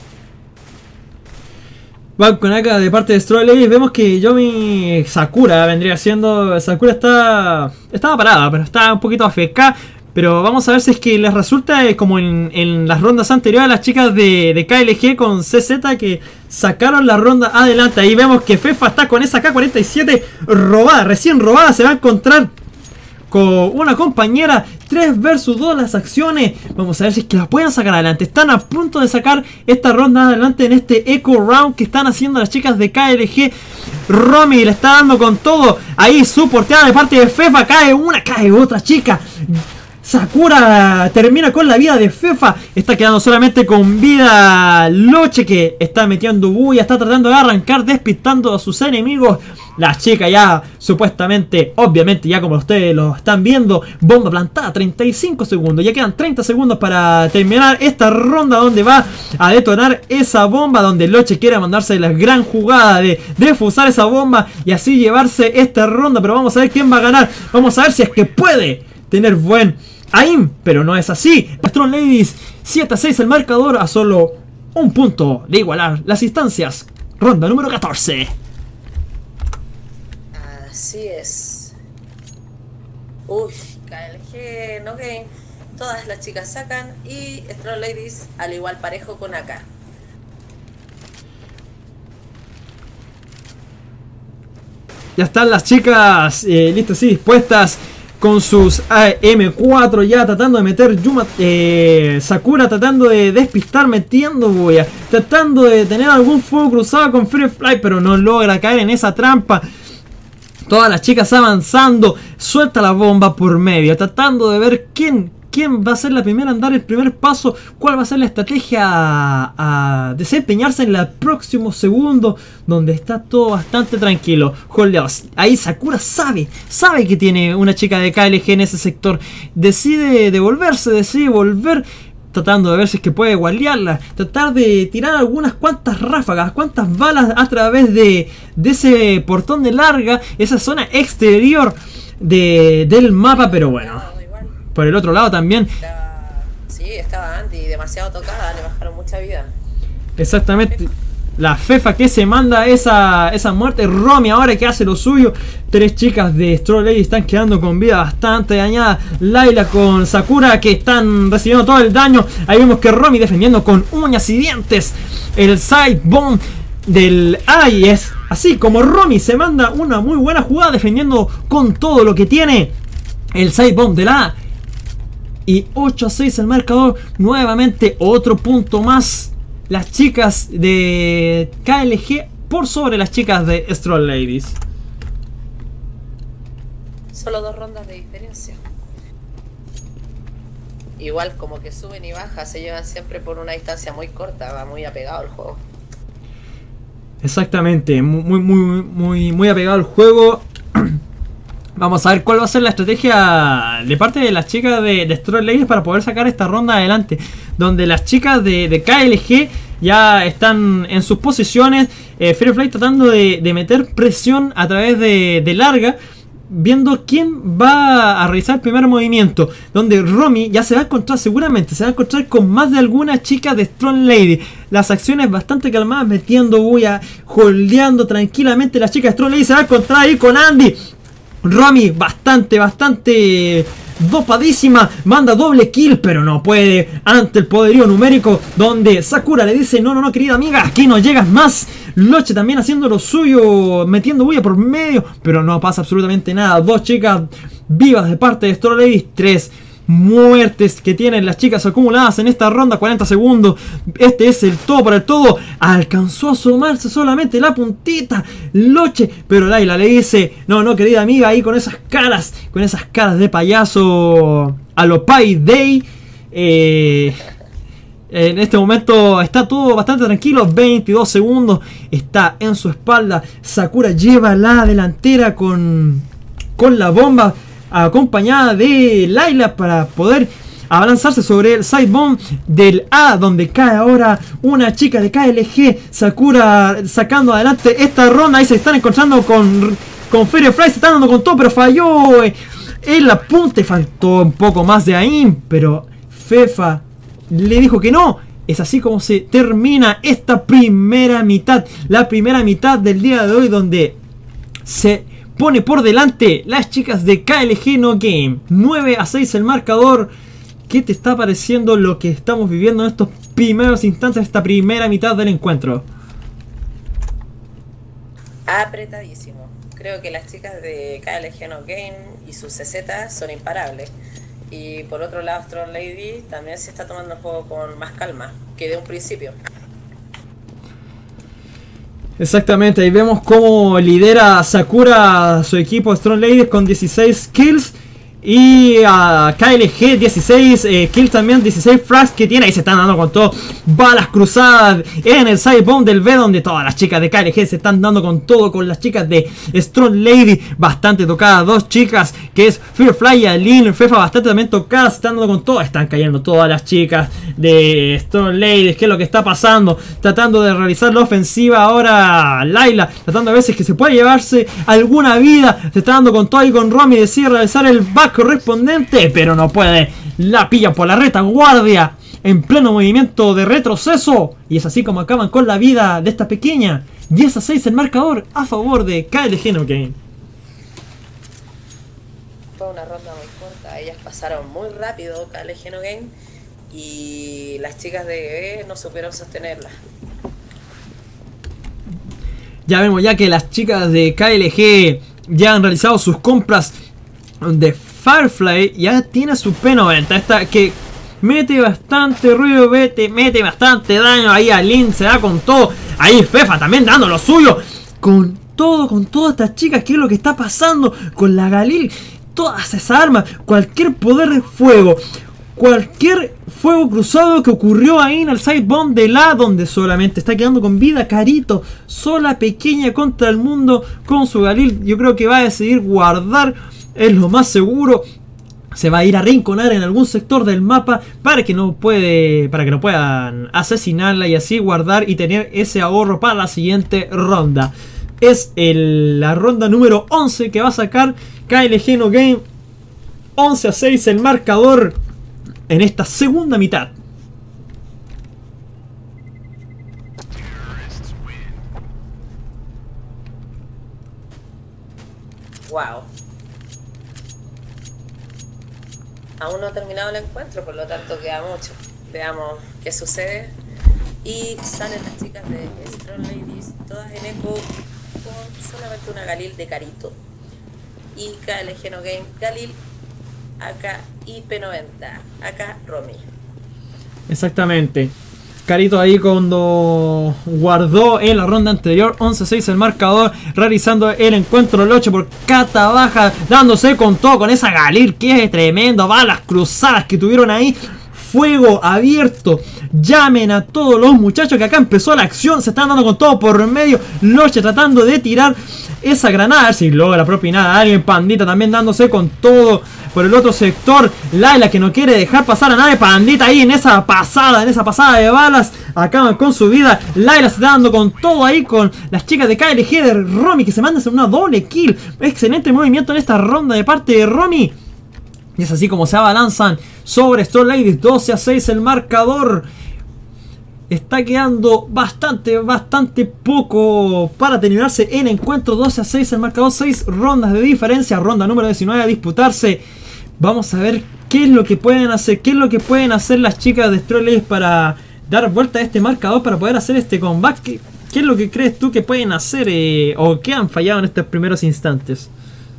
Van con AK de parte de Strong Ladies. Vemos que Yomi Sakura vendría siendo. Sakura estaba parada, pero está un poquito AFK. Pero vamos a ver si es que les resulta como en las rondas anteriores, las chicas de KLG con CZ que sacaron la ronda adelante. Ahí vemos que Fefa está con esa K-47 robada, recién robada. Se va a encontrar con una compañera. 3 versus 2 las acciones. Vamos a ver si es que la pueden sacar adelante. Están a punto de sacar esta ronda adelante en este Echo Round que están haciendo las chicas de KLG. Romy le está dando con todo. Ahí soporteada de parte de Fefa. Cae una, cae otra chica. Sakura termina con la vida de Fefa. Está quedando solamente con vida Loche, que está metiendo bulla. Está tratando de arrancar, despistando a sus enemigos. La chica ya supuestamente, obviamente ya como ustedes lo están viendo, bomba plantada, 35 segundos. Ya quedan 30 segundos para terminar esta ronda donde va a detonar esa bomba. Donde Loche quiere mandarse la gran jugada de defusar esa bomba y así llevarse esta ronda. Pero vamos a ver quién va a ganar. Vamos a ver si es que puede tener buen aim, pero no es así. Strong Ladies 7-6 el marcador, a solo un punto de igualar las instancias. Ronda número 14. Así es. Uy, KLG, no game. Todas las chicas sacan y Strong Ladies al igual parejo con AK. Ya están las chicas listas y dispuestas con sus M4 ya tratando de meter Yuma, Sakura tratando de despistar, metiendo bulla, tratando de tener algún fuego cruzado con Free Fly, pero no logra caer en esa trampa. Todas las chicas avanzando, suelta la bomba por medio, tratando de ver quién va a ser la primera en dar el primer paso, cuál va a ser la estrategia a desempeñarse en el próximo segundo, donde está todo bastante tranquilo. Holdeados. Ahí Sakura sabe que tiene una chica de KLG en ese sector, decide devolverse, decide volver, tratando de ver si es que puede guardiarla, tratar de tirar algunas cuantas ráfagas, cuantas balas a través de ese portón de larga, esa zona exterior del mapa, pero bueno. Por el otro lado también. Estaba Andy demasiado tocada, le bajaron mucha vida. Exactamente. La Fefa que se manda esa muerte. Romy ahora que hace lo suyo. 3 chicas de Strong Lady están quedando con vida bastante dañada. Layla con Sakura que están recibiendo todo el daño. Ahí vemos que Romy defendiendo con uñas y dientes el side bomb del A. Y es así como Romy se manda una muy buena jugada defendiendo con todo lo que tiene el side bomb del A. Y 8-6 el marcador. Nuevamente otro punto más. Las chicas de KLG por sobre las chicas de Strong Ladies. Solo 2 rondas de diferencia. Igual como que suben y bajan, se llevan siempre por una distancia muy corta, va muy apegado al juego. Exactamente, muy apegado al juego. Vamos a ver cuál va a ser la estrategia de parte de las chicas de Strong Ladies para poder sacar esta ronda adelante. Donde las chicas de KLG ya están en sus posiciones. Free Fly tratando de meter presión a través de larga, viendo quién va a realizar el primer movimiento. Donde Romy ya se va a encontrar, seguramente se va a encontrar con más de alguna chica de Strong Lady. Las acciones bastante calmadas, metiendo bulla, holdeando tranquilamente. La chica de Strong Lady se va a encontrar ahí con Andy. Romy bastante dopadísima, manda doble kill, pero no puede ante el poderío numérico, donde Sakura le dice: no, querida amiga, aquí no llegas más. Loche también haciendo lo suyo, metiendo bulla por medio, pero no pasa absolutamente nada. 2 chicas vivas de parte de Strong Ladies, 3 muertes que tienen las chicas acumuladas en esta ronda. 40 segundos, este es el todo por el todo. Alcanzó a asomarse solamente la puntita Loche, pero Layla le dice: no, querida amiga, ahí con esas caras de payaso a lo Payday. En este momento está todo bastante tranquilo. 22 segundos, está en su espalda. Sakura lleva la delantera con la bomba, acompañada de Layla, para poder abalanzarse sobre el side bomb del A, donde cae ahora una chica de KLG. Sakura sacando adelante esta ronda. Ahí se están encontrando con Fairy Fly, se están dando con todo, pero falló el apunte. Faltó un poco más de aim, pero Fefa le dijo que no. Es así como se termina esta primera mitad, la primera mitad del día de hoy, donde se pone por delante las chicas de KLG No Game. 9-6 el marcador. ¿Qué te está pareciendo lo que estamos viviendo en estos primeros instantes, esta primera mitad del encuentro? Apretadísimo. Creo que las chicas de KLG No Game y sus CZ son imparables. Y por otro lado, Strong Lady también se está tomando el juego con más calma que de un principio. Exactamente, ahí vemos cómo lidera Sakura su equipo Strong Ladies con 16 kills. Y a KLG 16 kills también, 16 frags que tiene. Ahí se están dando con todo, balas cruzadas en el sidebomb del B, donde todas las chicas de KLG se están dando con todo, con las chicas de Strong Lady bastante tocadas. Dos chicas que es Firefly y Aline Fefa bastante también tocadas, se están dando con todo. Están cayendo todas las chicas de Strong Lady. ¿Qué es lo que está pasando? Tratando de realizar la ofensiva ahora Layla, tratando a veces que se puede llevarse alguna vida. Se está dando con todo ahí con Romy, decide realizar el back correspondiente, pero no puede. La pillan por la retaguardia en pleno movimiento de retroceso, y es así como acaban con la vida de esta pequeña. 10-6 el marcador a favor de KLG No Game. Fue una ronda muy corta, ellas pasaron muy rápido KLG No Game y las chicas de no supieron sostenerla. Ya vemos ya que las chicas de KLG ya han realizado sus compras de Firefly, ya tiene su P90, esta que mete bastante ruido, mete bastante daño. Ahí Aline se da con todo, ahí Fefa también dando lo suyo, con todas estas chicas. ¿Qué es lo que está pasando con la Galil? Todas esas armas, cualquier poder de fuego, cualquier fuego cruzado que ocurrió ahí en el sidebomb de la, donde solamente está quedando con vida Carito, sola, pequeña contra el mundo con su Galil. Yo creo que va a decidir guardar, es lo más seguro. Se va a ir a arrinconar en algún sector del mapa para que no puedan asesinarla, y así guardar y tener ese ahorro para la siguiente ronda. Es la ronda número 11 que va a sacar KLG No Game. 11-6 el marcador en esta segunda mitad. Wow. Aún no ha terminado el encuentro, por lo tanto queda mucho. Veamos qué sucede. Y salen las chicas de Strong Ladies, todas en eco, con solamente una Galil de Carito. Y KLG No Game, Galil, acá y P90, acá Romy. Exactamente. Carito ahí cuando guardó en la ronda anterior. 11-6 el marcador, realizando el encuentro el 8 por cata baja, dándose con todo con esa Galil que es tremendo. Balas cruzadas que tuvieron ahí, fuego abierto. Llamen a todos los muchachos que acá empezó la acción. Se están dando con todo por medio. Loche tratando de tirar esa granada, a ver si logra propinar a alguien. Pandita también dándose con todo por el otro sector. Layla que no quiere dejar pasar a nadie. Pandita ahí en esa pasada de balas. Acaban con su vida. Layla se está dando con todo ahí con las chicas de KLG de Romy, que se mandan una doble kill. Excelente movimiento en esta ronda de parte de Romy. Y es así como se abalanzan sobre Strong Ladies. 12-6 el marcador. Está quedando bastante poco para terminarse el encuentro. 12-6 el marcador, 6 rondas de diferencia. Ronda número 19 a disputarse. Vamos a ver qué es lo que pueden hacer. Qué es lo que pueden hacer las chicas de Strong Ladies para dar vuelta a este marcador, para poder hacer este comeback. ¿Qué es lo que crees tú que pueden hacer o que han fallado en estos primeros instantes?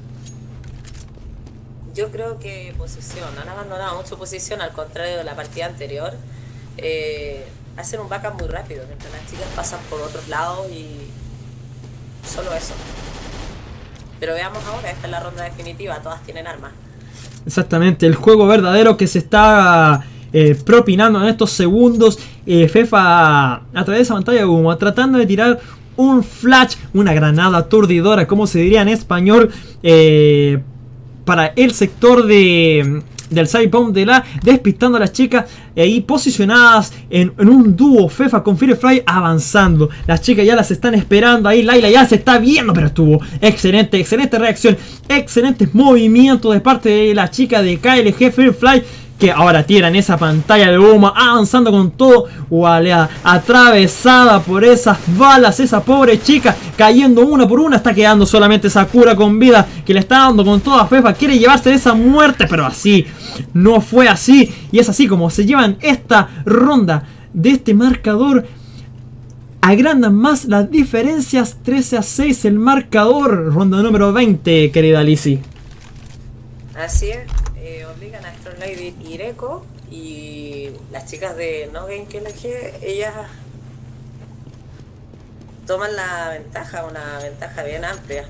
Yo creo que posición, han abandonado mucho posición, al contrario de la partida anterior. Hacen un backup muy rápido, mientras las chicas pasan por otros lados y solo eso. Pero veamos ahora, esta es la ronda definitiva, todas tienen armas. Exactamente, el juego verdadero que se está propinando en estos segundos. Fefa a través de esa pantalla de humo, tratando de tirar un flash, una granada aturdidora, como se diría en español, para el sector del sidebomb de la, despistando a las chicas ahí posicionadas en un dúo Fefa con Firefly avanzando. Las chicas ya las están esperando ahí. Layla ya se está viendo, pero estuvo excelente reacción, excelentes movimientos de parte de la chica de KLG Firefly, que ahora tiran esa pantalla de humo, avanzando con todo, Waleada atravesada por esas balas, esa pobre chica cayendo una por una, está quedando solamente Sakura con vida, que le está dando con toda Fefa, quiere llevarse esa muerte, pero así no fue así, y es así como se llevan esta ronda de este marcador. Agrandan más las diferencias, 13-6 el marcador, ronda número 20, querida Lizzie. Así es, obligan a Strong Lady y Ireco, y las chicas de No Game KLG, ellas toman la ventaja, una ventaja bien amplia.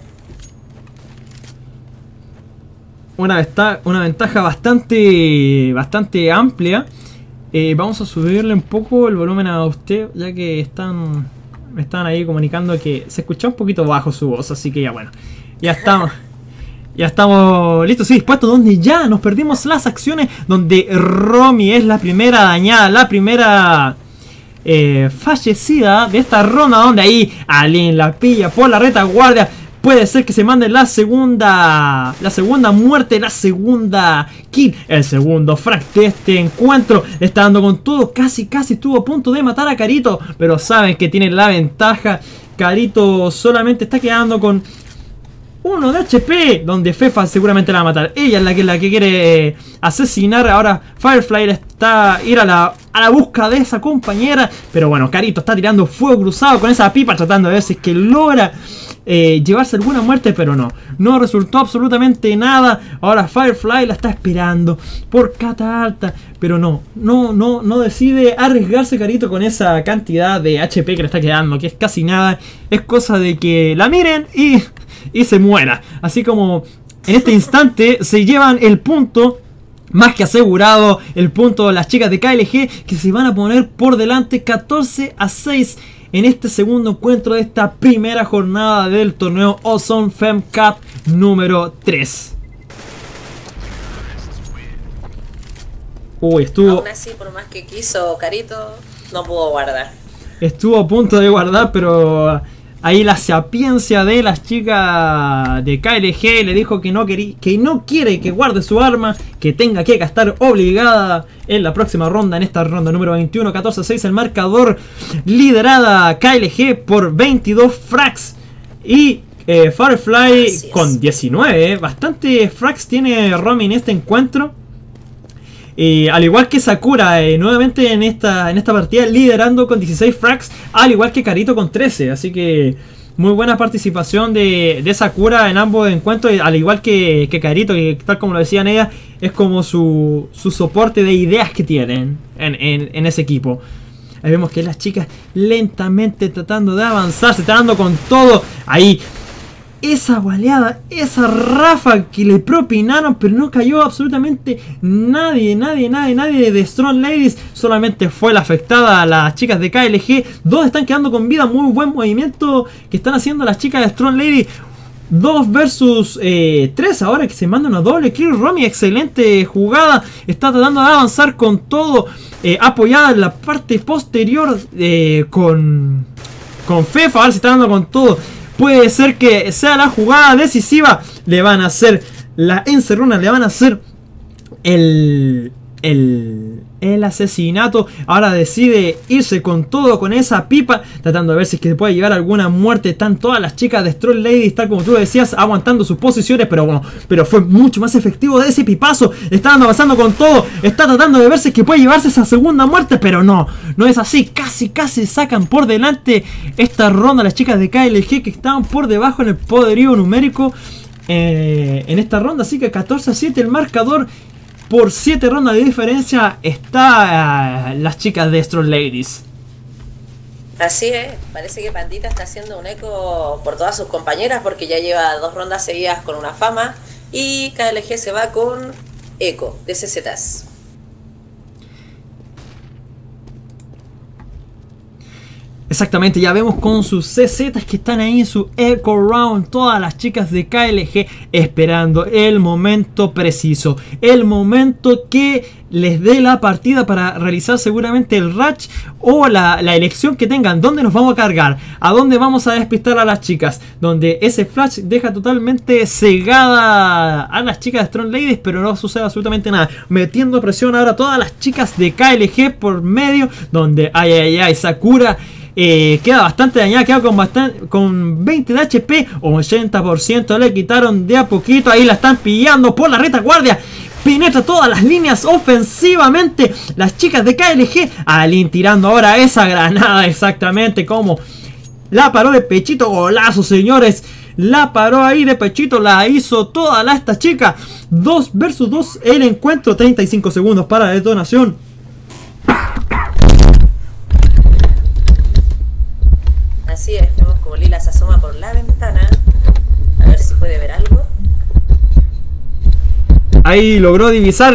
Una ventaja bastante amplia. Vamos a subirle un poco el volumen a usted, ya que me están ahí comunicando que se escucha un poquito bajo su voz, así que ya bueno, ya estamos. Ya estamos listos y dispuestos, donde ya nos perdimos las acciones, donde Romy es la primera dañada, la primera fallecida de esta ronda, donde ahí Alin la pilla por la retaguardia. Puede ser que se mande la segunda muerte, la segunda kill, el segundo frag de este encuentro. Está dando con todo, casi estuvo a punto de matar a Carito, pero saben que tiene la ventaja. Carito solamente está quedando con 1 de HP, donde Fefa seguramente la va a matar. Ella es la que quiere asesinar. Ahora Firefly está ir a la busca de esa compañera, pero bueno, Carito está tirando fuego cruzado con esa pipa, tratando de ver si es que logra llevarse alguna muerte, pero no resultó absolutamente nada. Ahora Firefly la está esperando por cata alta, pero no decide arriesgarse Carito con esa cantidad de HP que le está quedando, que es casi nada. Es cosa de que la miren y se muera. Así como en este instante se llevan el punto, más que asegurado, el punto de las chicas de KLG, que se van a poner por delante 14-6 en este segundo encuentro de esta primera jornada del torneo Ozone Fem Cup número 3. Uy, Aún así, por más que quiso Carito, no pudo guardar. Estuvo a punto de guardar, pero ahí la sapiencia de las chicas de KLG le dijo que no quiere que guarde su arma, que tenga que gastar obligada en la próxima ronda, en esta ronda número 21, 14-6 el marcador, liderada KLG por 22 frags y Firefly con 19, bastante frags tiene Romy en este encuentro. Al igual que Sakura, nuevamente en esta partida liderando con 16 frags, al igual que Carito con 13, así que muy buena participación de Sakura en ambos encuentros, al igual que Carito, que tal como lo decían ellas, es como su soporte de ideas que tienen en ese equipo. Ahí vemos que las chicas lentamente tratando de avanzar, se están dando con todo, ahí esa baleada, esa ráfaga que le propinaron, pero no cayó absolutamente nadie de Strong Ladies, solamente fue la afectada a las chicas de KLG. Dos están quedando con vida, muy buen movimiento que están haciendo las chicas de Strong Ladies. 2 versus 3 ahora que se manda una doble kill. Romy, excelente jugada, está tratando de avanzar con todo, apoyada en la parte posterior con Fefa, a ver si está dando con todo. Puede ser que sea la jugada decisiva. Le van a hacer la encerrona, le van a hacer el asesinato. Ahora decide irse con todo, con esa pipa, tratando de ver si es que se puede llevar alguna muerte. Están todas las chicas de Strong Ladies, tal como tú decías, aguantando sus posiciones, pero bueno, fue mucho más efectivo de ese pipazo. Están avanzando con todo, está tratando de ver si es que puede llevarse esa segunda muerte, pero no es así. Casi sacan por delante esta ronda las chicas de KLG, que estaban por debajo en el poderío numérico en esta ronda. Así que 14-7 el marcador. Por 7 rondas de diferencia está las chicas de Strong Ladies. Así es, parece que Pandita está haciendo un eco por todas sus compañeras, porque ya lleva 2 rondas seguidas con una fama, y KLG se va con eco de CZs. Exactamente, ya vemos con sus CZ que están ahí en su Echo Round. Todas las chicas de KLG esperando el momento preciso. El momento que les dé la partida para realizar seguramente el rush o la elección que tengan. ¿Dónde nos vamos a cargar? ¿A dónde vamos a despistar a las chicas? Donde ese flash deja totalmente cegada a las chicas de Strong Ladies, pero no sucede absolutamente nada. Metiendo presión ahora a todas las chicas de KLG por medio. Donde, Sakura queda bastante dañada, queda con 20 de HP, 80% le quitaron de a poquito. Ahí la están pillando por la retaguardia. Penetra todas las líneas ofensivamente las chicas de KLG. Alin tirando ahora esa granada exactamente como la paró de pechito. Golazo, señores. La paró ahí de pechito. La hizo toda esta chica. 2 versus 2 el encuentro. 35 segundos para la detonación. Así es, vemos como Lila se asoma por la ventana. A ver si puede ver algo. Ahí logró divisar.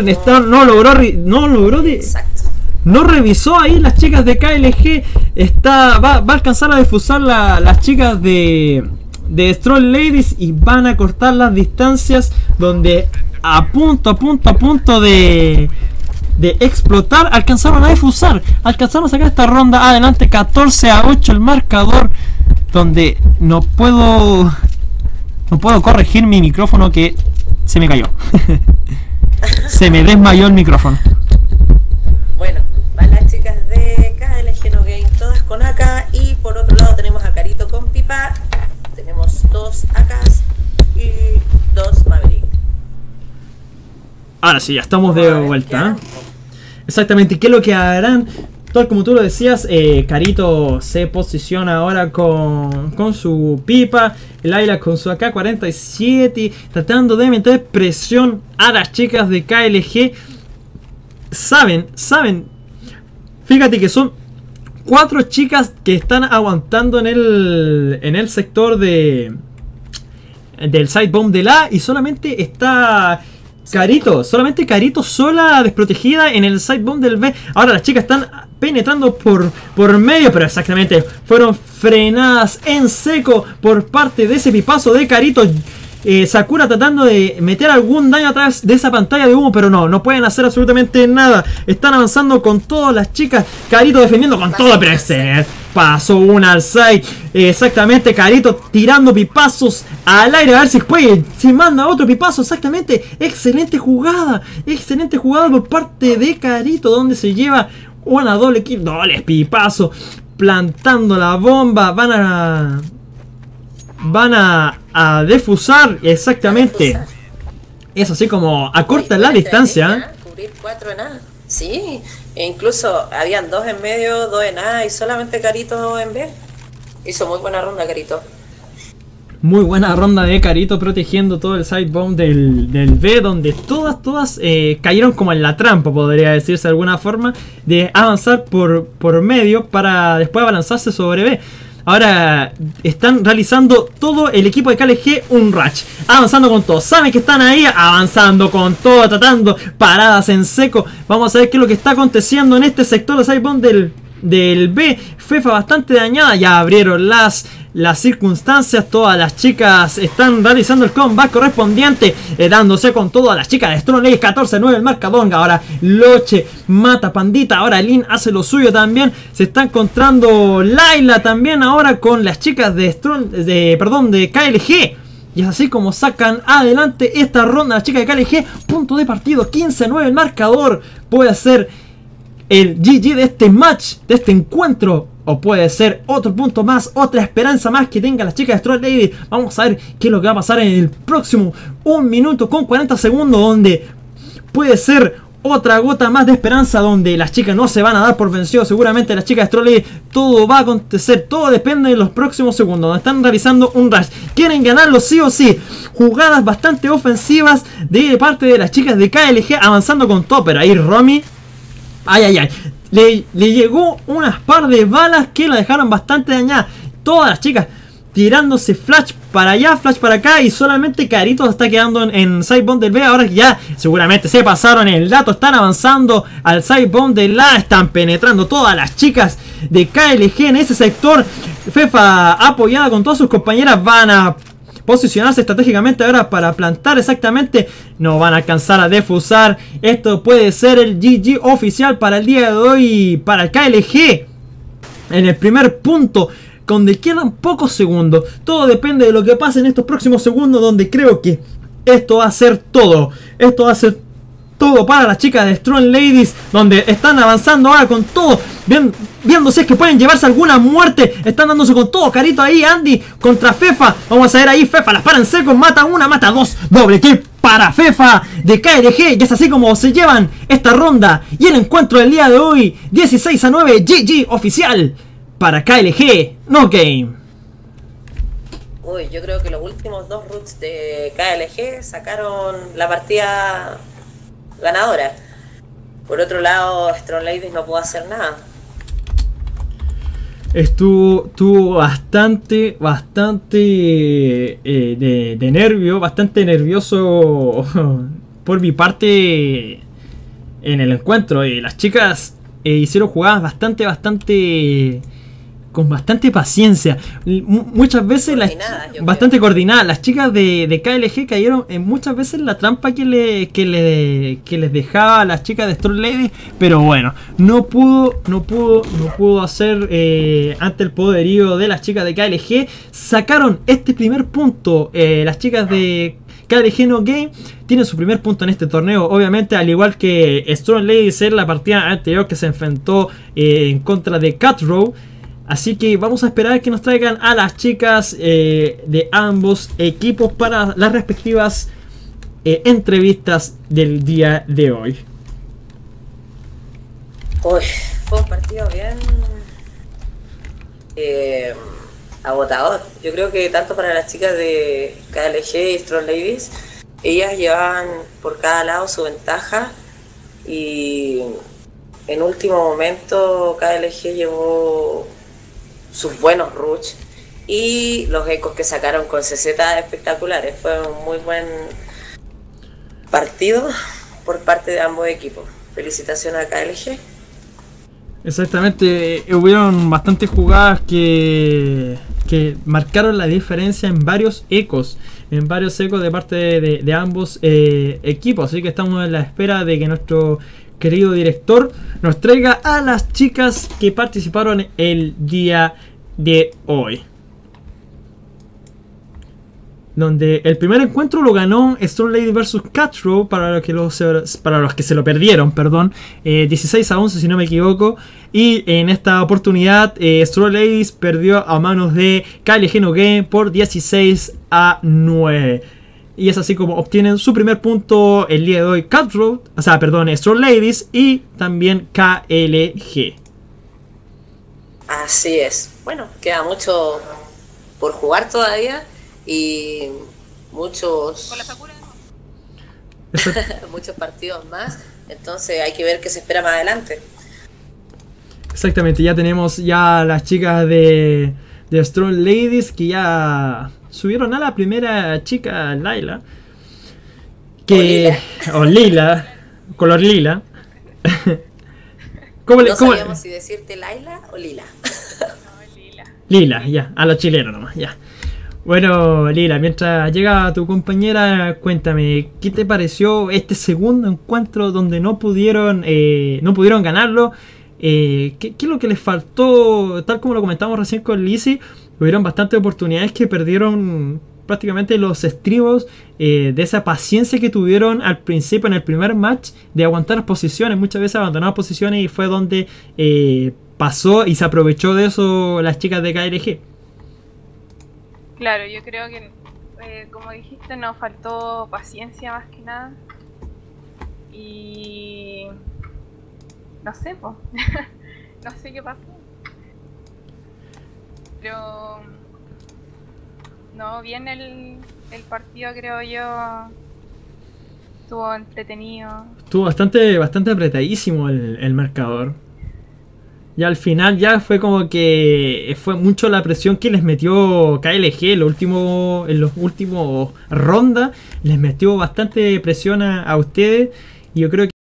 Exacto. No revisó ahí las chicas de KLG. Va a alcanzar a defusar las chicas de Strong Ladies. Y van a cortar las distancias. Donde a punto de explotar, alcanzaron a defusar. Alcanzaron a sacar esta ronda adelante. 14-8 el marcador. Donde no puedo corregir mi micrófono que se me cayó. Se me desmayó el micrófono. Bueno, van las chicas de KLG No Game todas con AK. Y por otro lado tenemos a Carito con Pipa. Tenemos 2 AKs y 2 Maverick. Ahora sí, ya estamos de vuelta. Exactamente, ¿qué es lo que harán? Tal como tú lo decías, Carito se posiciona ahora con su Pipa. Layla con su AK-47, tratando de meter presión a las chicas de KLG. Saben. Fíjate que son 4 chicas que están aguantando en el sector del side bomb del A. Y solamente está Carito sola, desprotegida en el side bomb del B. Ahora las chicas están penetrando por medio, pero exactamente fueron frenadas en seco por parte de ese pipazo de Carito. Sakura tratando de meter algún daño atrás de esa pantalla de humo, pero no pueden hacer absolutamente nada. Están avanzando con todas las chicas. Carito defendiendo con todo, pero pasó una al side. Exactamente, Carito tirando pipazos al aire a ver si manda otro pipazo. Exactamente, excelente jugada por parte de Carito, donde se lleva una doble kill, doble pipazo, plantando la bomba. Van a defusar, exactamente. Es así como acorta la distancia. Cubrir 4 en A. Sí, e incluso habían 2 en medio, 2 en A y solamente Carito en B. Hizo muy buena ronda Carito. Muy buena ronda de Carito protegiendo todo el side bomb del B, donde todas cayeron como en la trampa, podría decirse de alguna forma, de avanzar por medio para después abalanzarse sobre B. Ahora están realizando todo el equipo de KLG un rush, avanzando con todo. Saben que están ahí avanzando con todo, tratando paradas en seco. Vamos a ver qué es lo que está aconteciendo en este sector de side bomb del B. Fefa bastante dañada. Ya abrieron las circunstancias. Todas las chicas están realizando el comeback correspondiente, dándose con todo a las chicas de Strong Ladies. 14-9 el marcador. Ahora Loche mata Pandita. Ahora Lin hace lo suyo también. Se está encontrando Layla también ahora con las chicas de KLG. Y es así como sacan adelante esta ronda las chicas de KLG. Punto de partido, 15-9 el marcador. Puede ser el GG de este match, de este encuentro, o puede ser otro punto más, otra esperanza más que tenga las chicas de Strong Ladies. Vamos a ver qué es lo que va a pasar en el próximo 1 minuto con 40 segundos, donde puede ser otra gota más de esperanza, donde las chicas no se van a dar por vencidos. Seguramente las chicas de Strong Ladies, todo va a acontecer, todo depende de los próximos segundos, donde están realizando un rush, quieren ganarlo sí o sí. Jugadas bastante ofensivas de parte de las chicas de KLG, avanzando con todo, pero ahí Romy, le llegó unas par de balas que la dejaron bastante dañada. Todas las chicas tirándose flash para allá, flash para acá y solamente Carito está quedando en sidebomb del B. Ahora ya seguramente se pasaron el dato, están avanzando al sidebomb del A, están penetrando todas las chicas de KLG en ese sector. Fefa apoyada con todas sus compañeras van a posicionarse estratégicamente ahora para plantar exactamente. No van a alcanzar a defusar. Esto puede ser el GG oficial para el día de hoy para el KLG. En el primer punto, donde quedan pocos segundos. Todo depende de lo que pase en estos próximos segundos, donde creo que esto va a ser todo. Esto va a ser todo para las chicas de Strong Ladies, donde están avanzando ahora con todo, viendo si es que pueden llevarse alguna muerte. Están dándose con todo. Carito ahí, Andy contra Fefa. Vamos a ver ahí, Fefa las para en seco, mata una, mata dos. Doble kill para Fefa de KLG. Y es así como se llevan esta ronda y el encuentro del día de hoy. 16-9, GG oficial para KLG, no game. Uy, yo creo que los últimos dos roots de KLG sacaron la partida ganadora. Por otro lado, Strong Ladies no pudo hacer nada. Estuvo bastante de nervio, bastante nervioso por mi parte en el encuentro. Y las chicas hicieron jugadas con bastante paciencia. Muchas veces bastante coordinadas. Las chicas de KLG cayeron muchas veces en la trampa que les dejaba a las chicas de Strong Ladies, pero bueno, no pudo hacer ante el poderío de las chicas de KLG. Sacaron este primer punto. Las chicas de KLG No Game tienen su primer punto en este torneo, obviamente, al igual que Strong Ladies en la partida anterior que se enfrentó en contra de Cutthroat. Así que vamos a esperar que nos traigan a las chicas de ambos equipos para las respectivas entrevistas del día de hoy. Uy, fue un partido bien agotador. Yo creo que tanto para las chicas de KLG y Strong Ladies, ellas llevaban por cada lado su ventaja y en último momento KLG llevó sus buenos rush y los ecos que sacaron con CZ espectaculares. Fue un muy buen partido por parte de ambos equipos. Felicitaciones a KLG. Exactamente, hubieron bastantes jugadas que marcaron la diferencia en varios ecos de parte de ambos equipos. Así que estamos en la espera de que nuestro querido director nos traiga a las chicas que participaron el día de hoy, donde el primer encuentro lo ganó Strong Lady vs Cutthroat, para los que se lo perdieron, perdón, 16-11 si no me equivoco. Y en esta oportunidad Strong Ladies perdió a manos de KLG No Game por 16-9. Y es así como obtienen su primer punto el día de hoy Strong Ladies y también KLG. Así es. Bueno, queda mucho por jugar todavía y muchos muchos partidos más. Entonces hay que ver qué se espera más adelante. Exactamente, ya tenemos las chicas de Strong Ladies que ya subieron a la primera chica, Laila. O Lila. Color lila. No sabíamos si decirte Laila o Lila. No, Lila. Lila, ya, a los chilenos nomás, ya. Bueno, Lila, mientras llega tu compañera, cuéntame, ¿qué te pareció este segundo encuentro donde no pudieron ganarlo? ¿Qué es lo que les faltó? Tal como lo comentamos recién con Lizzie, hubieron bastantes oportunidades que perdieron prácticamente los estribos de esa paciencia que tuvieron al principio en el primer match de aguantar posiciones. Muchas veces abandonaron posiciones y fue donde pasó y se aprovechó de eso las chicas de KLG. Claro, yo creo que como dijiste, nos faltó paciencia más que nada. Y no sé, no sé qué pasó. Pero no, bien el partido, creo yo. Estuvo entretenido. Estuvo bastante apretadísimo el marcador. Ya al final ya fue como que fue mucho la presión que les metió KLG en los últimos rondas. Les metió bastante presión a ustedes. Y yo creo que